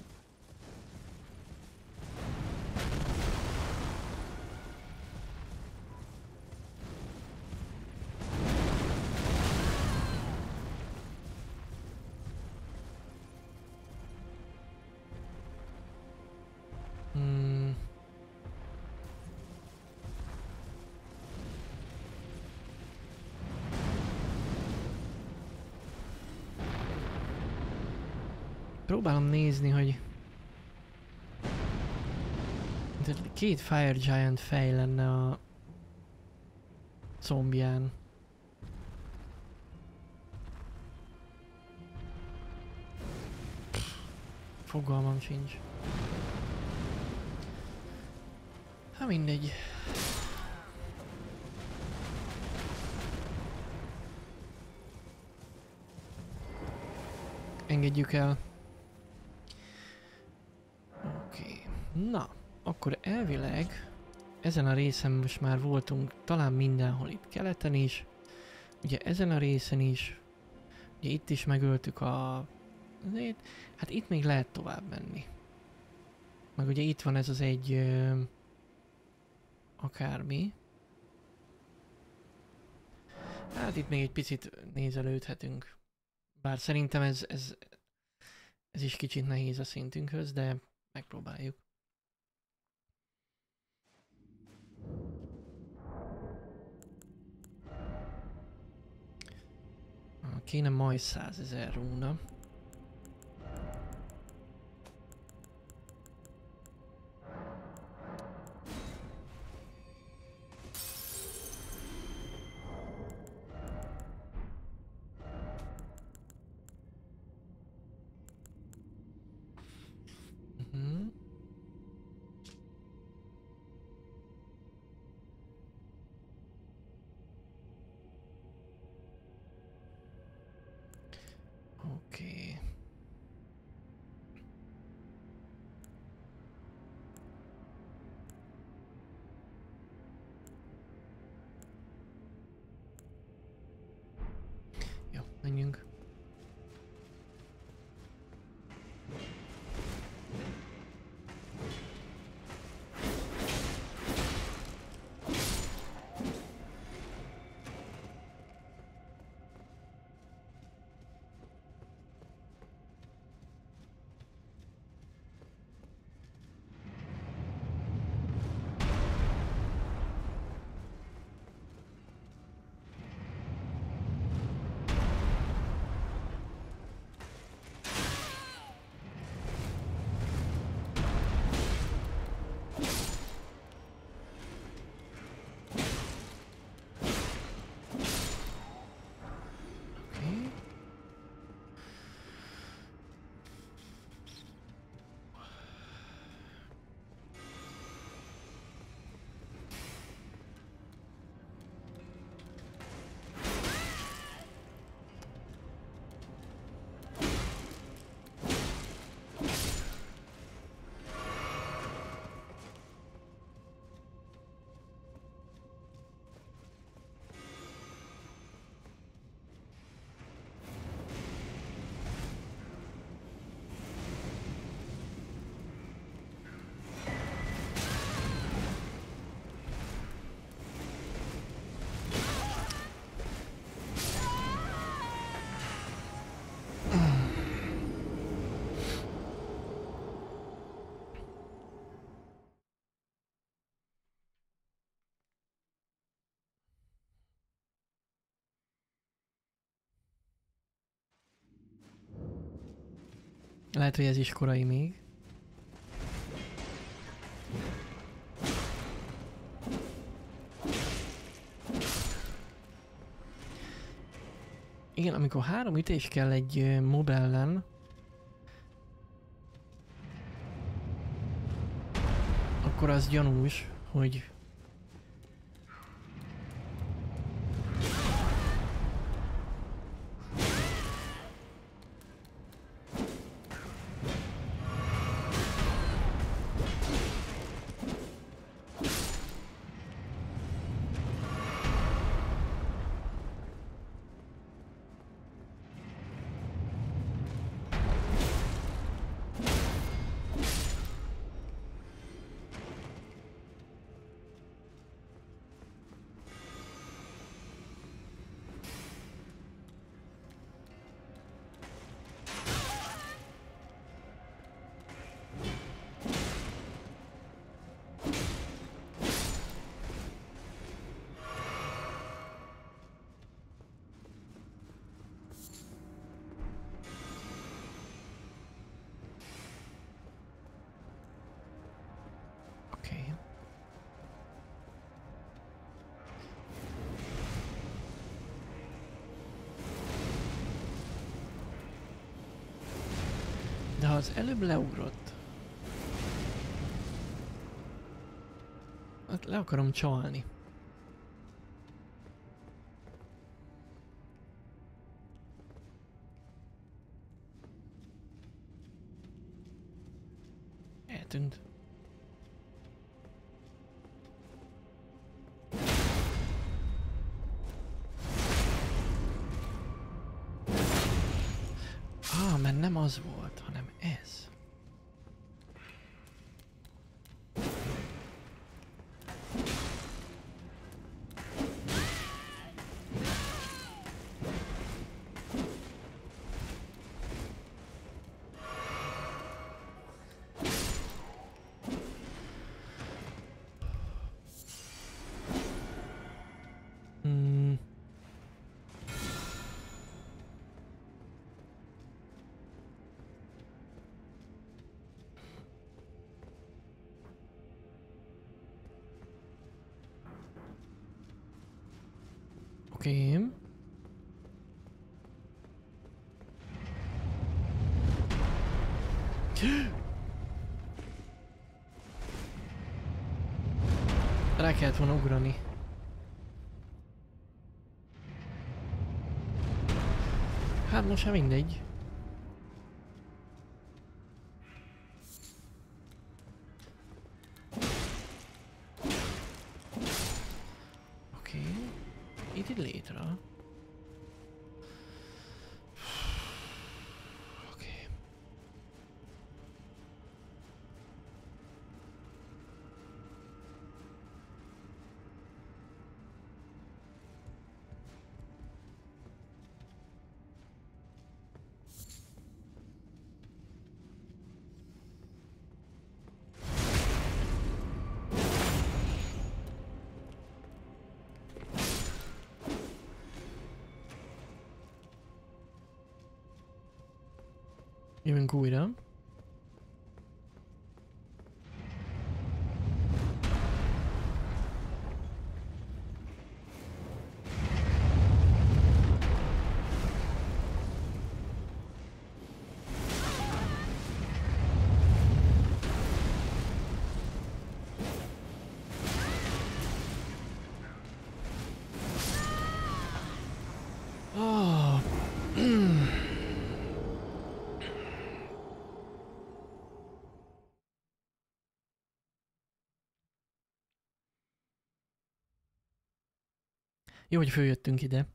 Próbálom nézni, hogy... Két Fire Giant fej lenne a... zombján. Fogalmam sincs. Hát mindegy. Engedjük el. Oké. Na, akkor elvileg ezen a részen most már voltunk talán mindenhol itt keleten is. Ugye ezen a részen is. Ugye itt is megöltük a... Hát itt még lehet tovább menni. Meg ugye itt van ez az egy... akármi. Hát itt még egy picit nézelődhetünk. Bár szerintem ez is kicsit nehéz a szintünkhöz, de megpróbáljuk. Kéne majd 100 000 rúna. Oké. Jó, menjünk. Lehet, hogy ez is korai még. Igen, amikor 3 ütés kell egy mob ellen, akkor az gyanús, hogy oké. De ha az előbb leugrott, hát le akarom csalni. Eltűnt. Mert nem az volt, hanem ez. Oké. Rá kellett volna ugrani. Hát most sem mindegy. Oké. Itt létre. Oké. Jövünk újra. Oh. Jó, hogy följöttünk ide.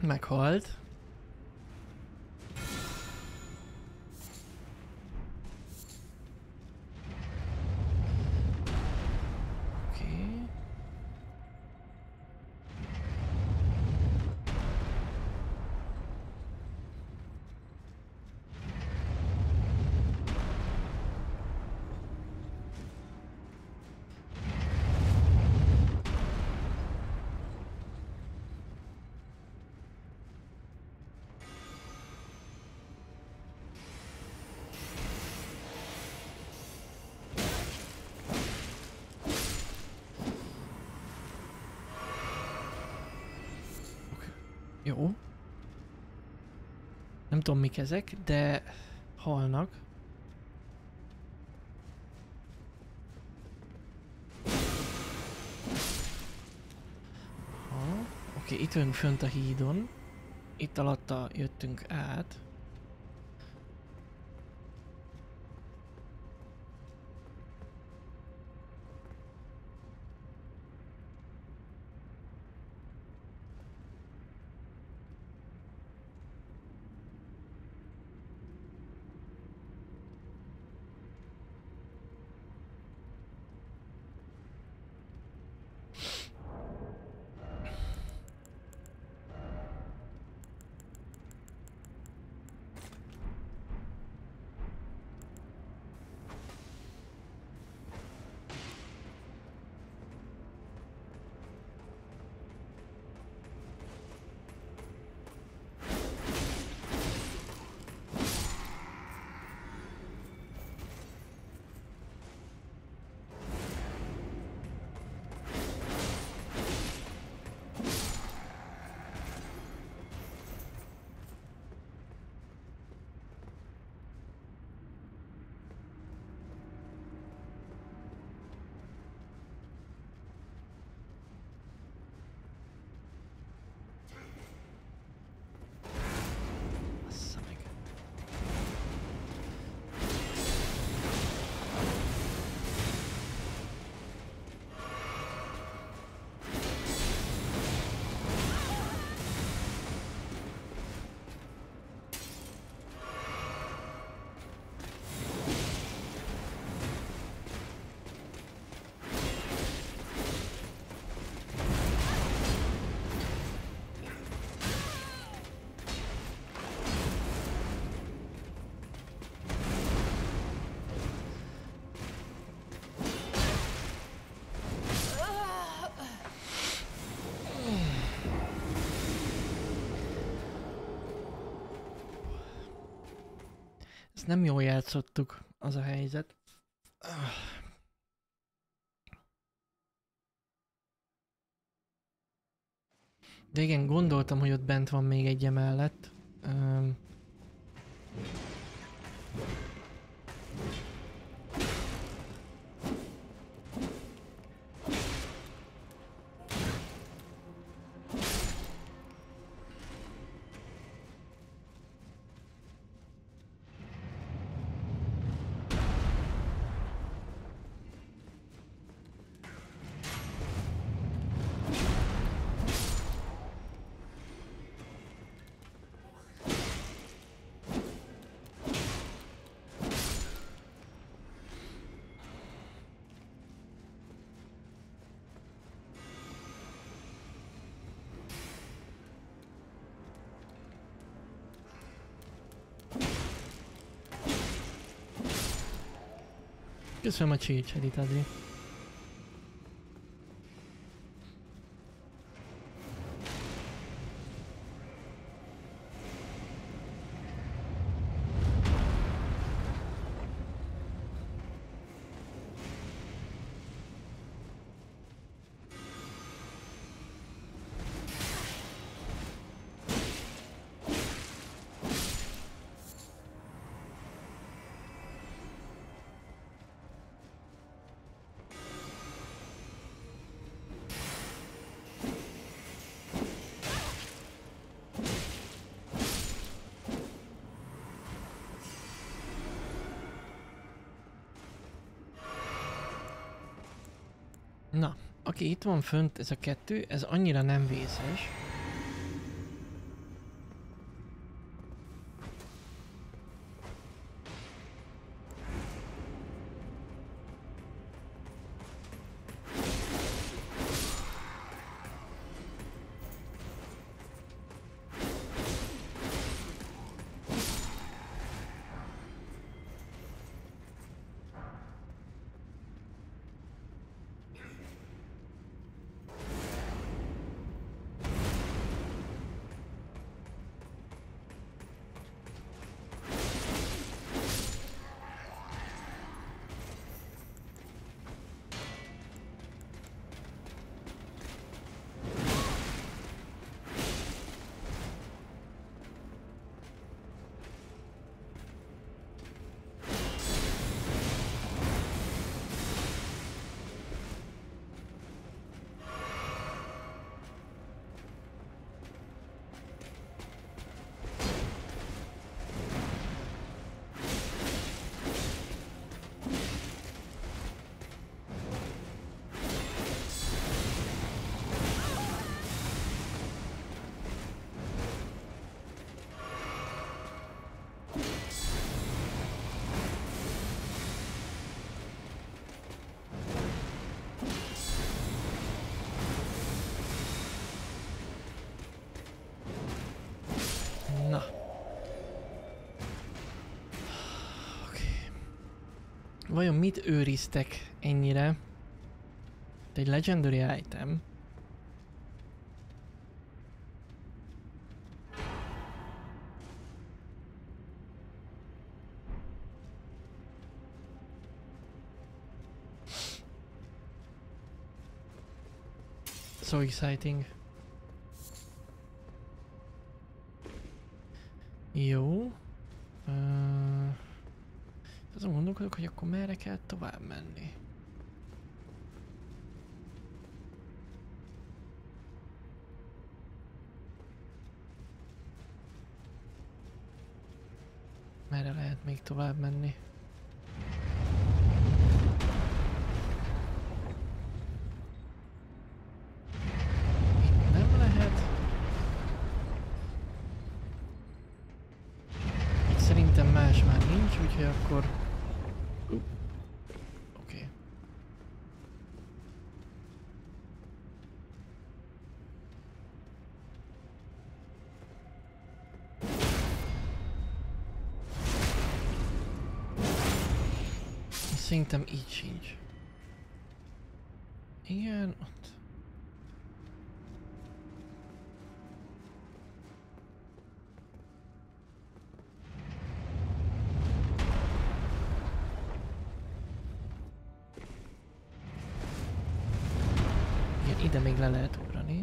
meghalt. Oké. Jó. Nem tudom mik ezek, de halnak. Oké, itt vagyunk fönt a hídon. Itt alatta jöttünk át. Bassza meg. Ezt nem jól játszottuk, az a helyzet. De igen, gondoltam, hogy ott bent van még egy emellett. Köszönöm a csícserit, Adri. Na, aki itt van fönt, ez a kettő, ez annyira nem vészes. vajon mit őriztek ennyire? Egy legendary item. So exciting. Jó. Azon gondolkodok, hogy akkor merre kell tovább menni. Merre lehet még tovább menni? Itt nem lehet. Itt szerintem más már nincs, úgyhogy akkor... Oké. Szerintem így sincs. Igen, ott. Igen, ide még le lehet ugrani.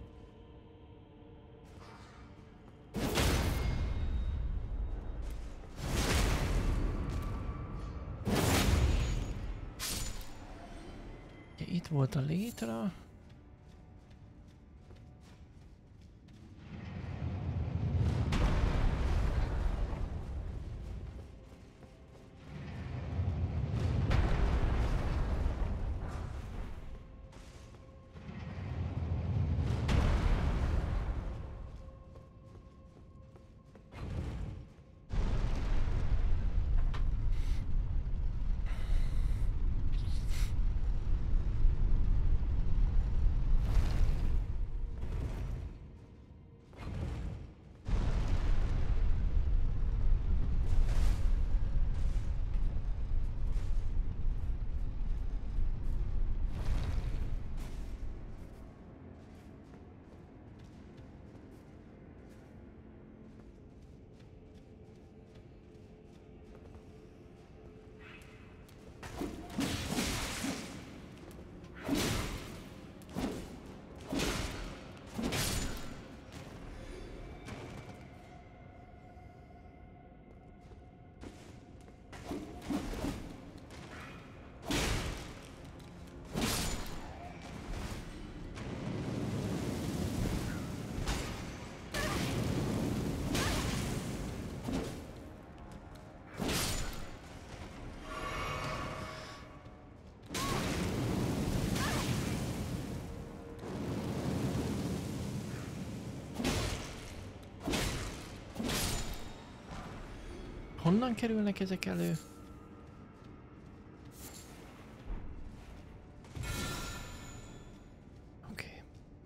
Itt volt a létra. Honnan kerülnek ezek elő? Oké.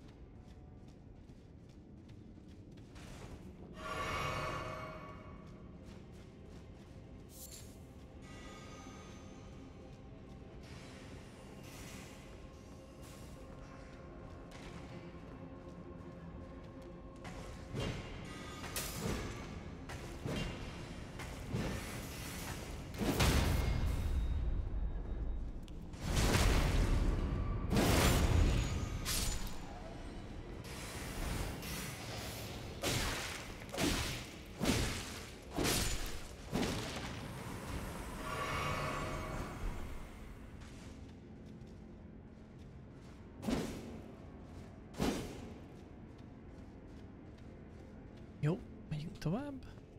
Jó, megyünk tovább.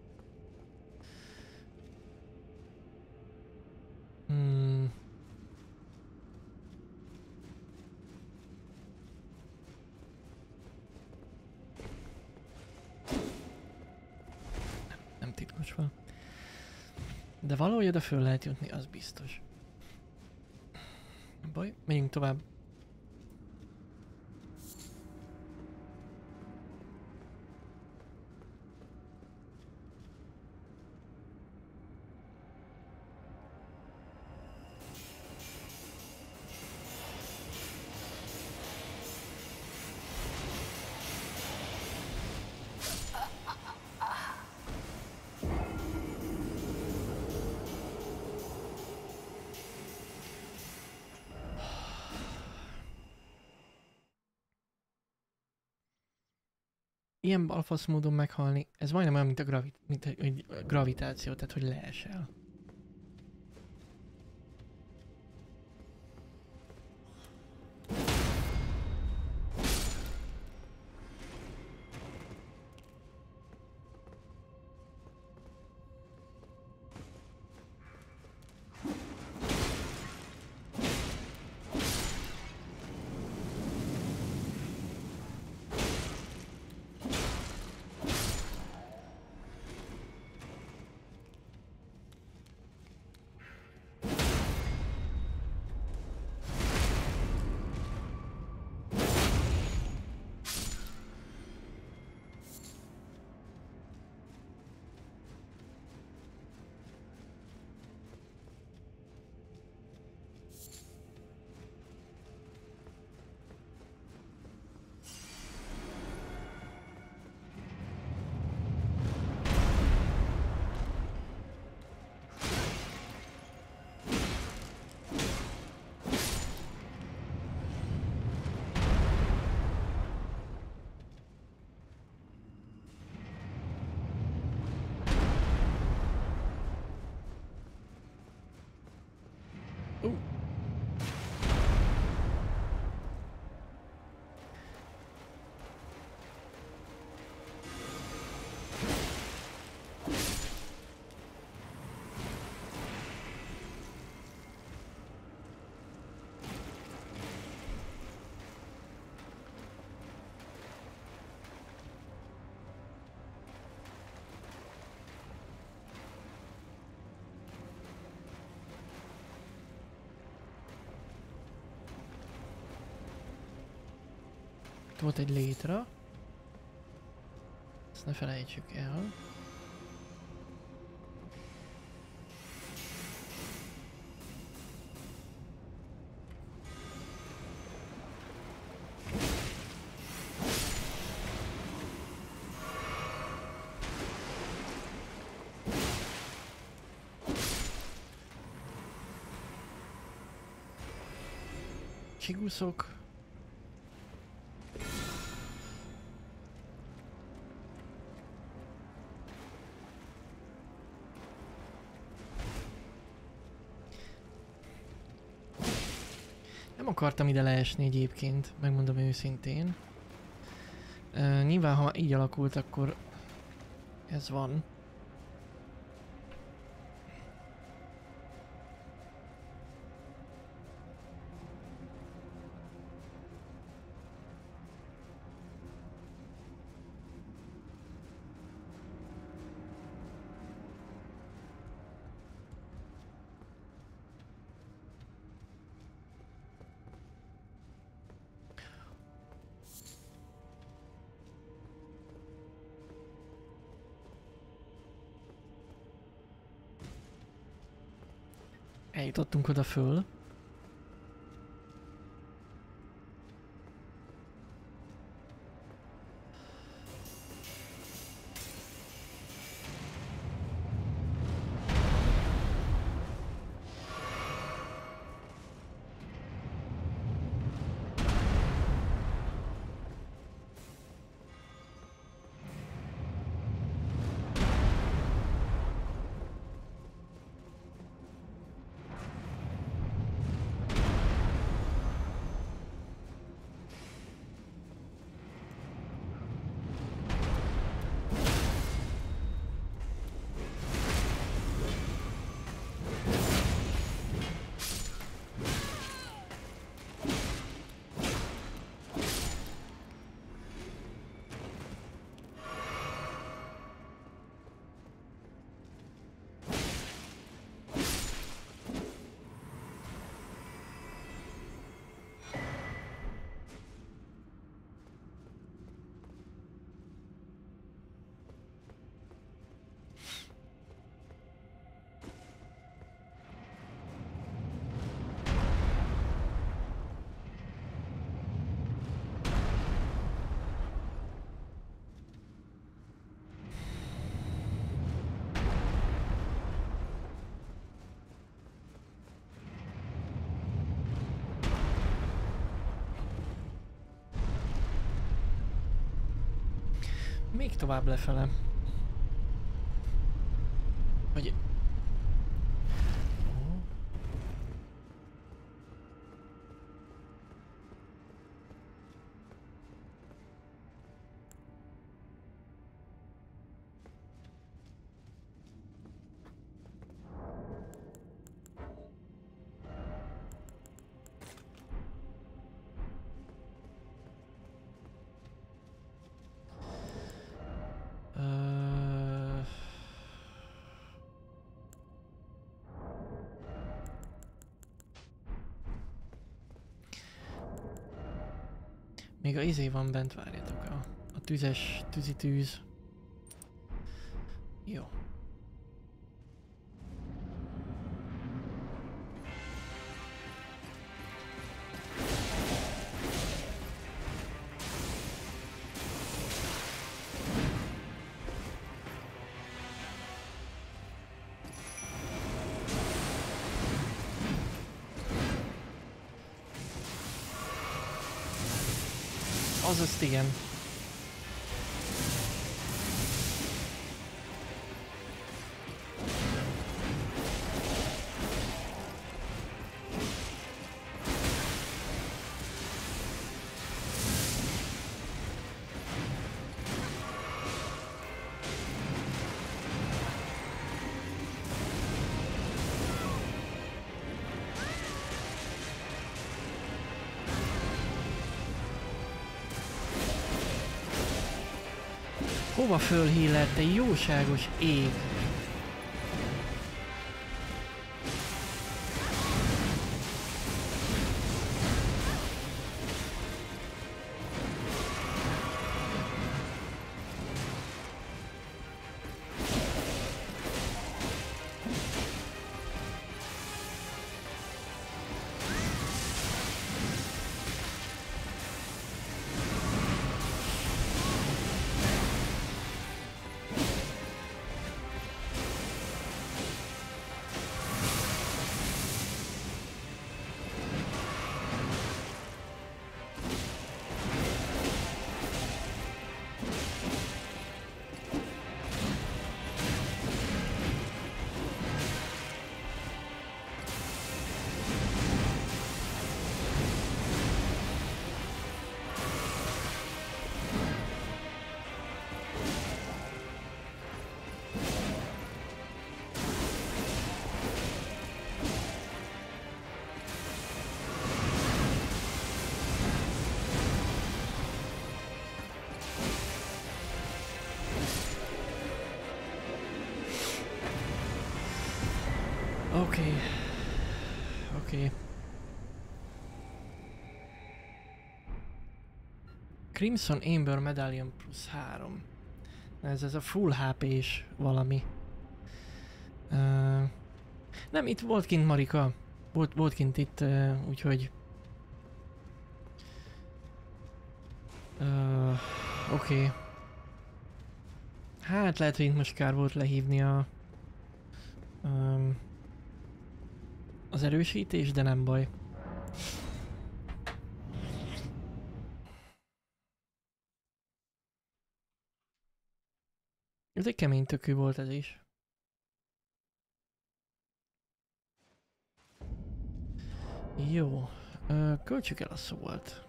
Nem titkos van. De valahogy oda föl lehet jutni, az biztos. Baj, megyünk tovább. ilyen balfasz módon meghalni, ez majdnem olyan, mint a gravitáció, tehát hogy leesel. Volt egy létra. Ezt ne felejtsük el. Csiguszok. Nem akartam ide leesni egyébként, megmondom őszintén. Nyilván ha így alakult, akkor ez van. Eljutottunk oda föl. Még tovább lefele. Vagy... Ó. Még a izé van bent, várjatok, a tüzes, tűz. Jó. Azaz igen. Hova fölhílelt, te jóságos ég? Oké. Crimson Amber Medallion plusz 3. Ez a full HP-s valami. Nem, itt volt kint Marika. Volt kint itt, úgyhogy... Oké. Hát lehet, hogy itt most kár volt lehívni az erősítés, de nem baj. Ez egy kemény tökű volt ez is. Jó. Költsük el a szólt.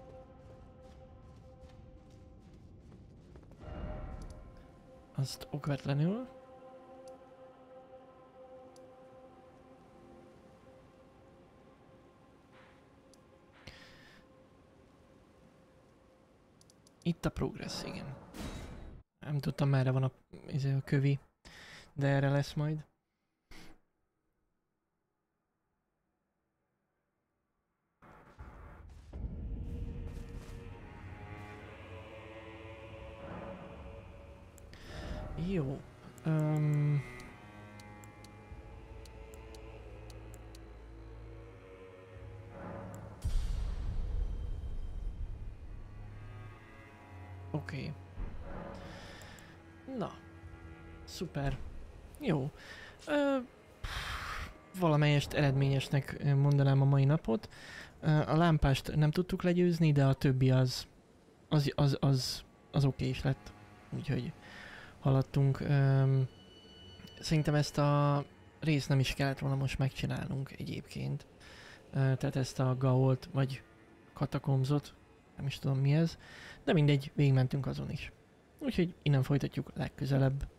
Azt okvetlenül. Itt a progress, igen. Nem tudtam merre van a kövi, de erre lesz majd. Jó. Oké. Na. Szuper. Jó. Valamelyest eredményesnek mondanám a mai napot. A lámpást nem tudtuk legyőzni, de a többi az oké is lett. úgyhogy haladtunk. Szerintem ezt a részt nem is kellett volna most megcsinálnunk egyébként. Tehát ezt a Gaolt vagy katakomzot, nem is tudom mi ez, de mindegy, végigmentünk azon is. Úgyhogy innen folytatjuk legközelebb.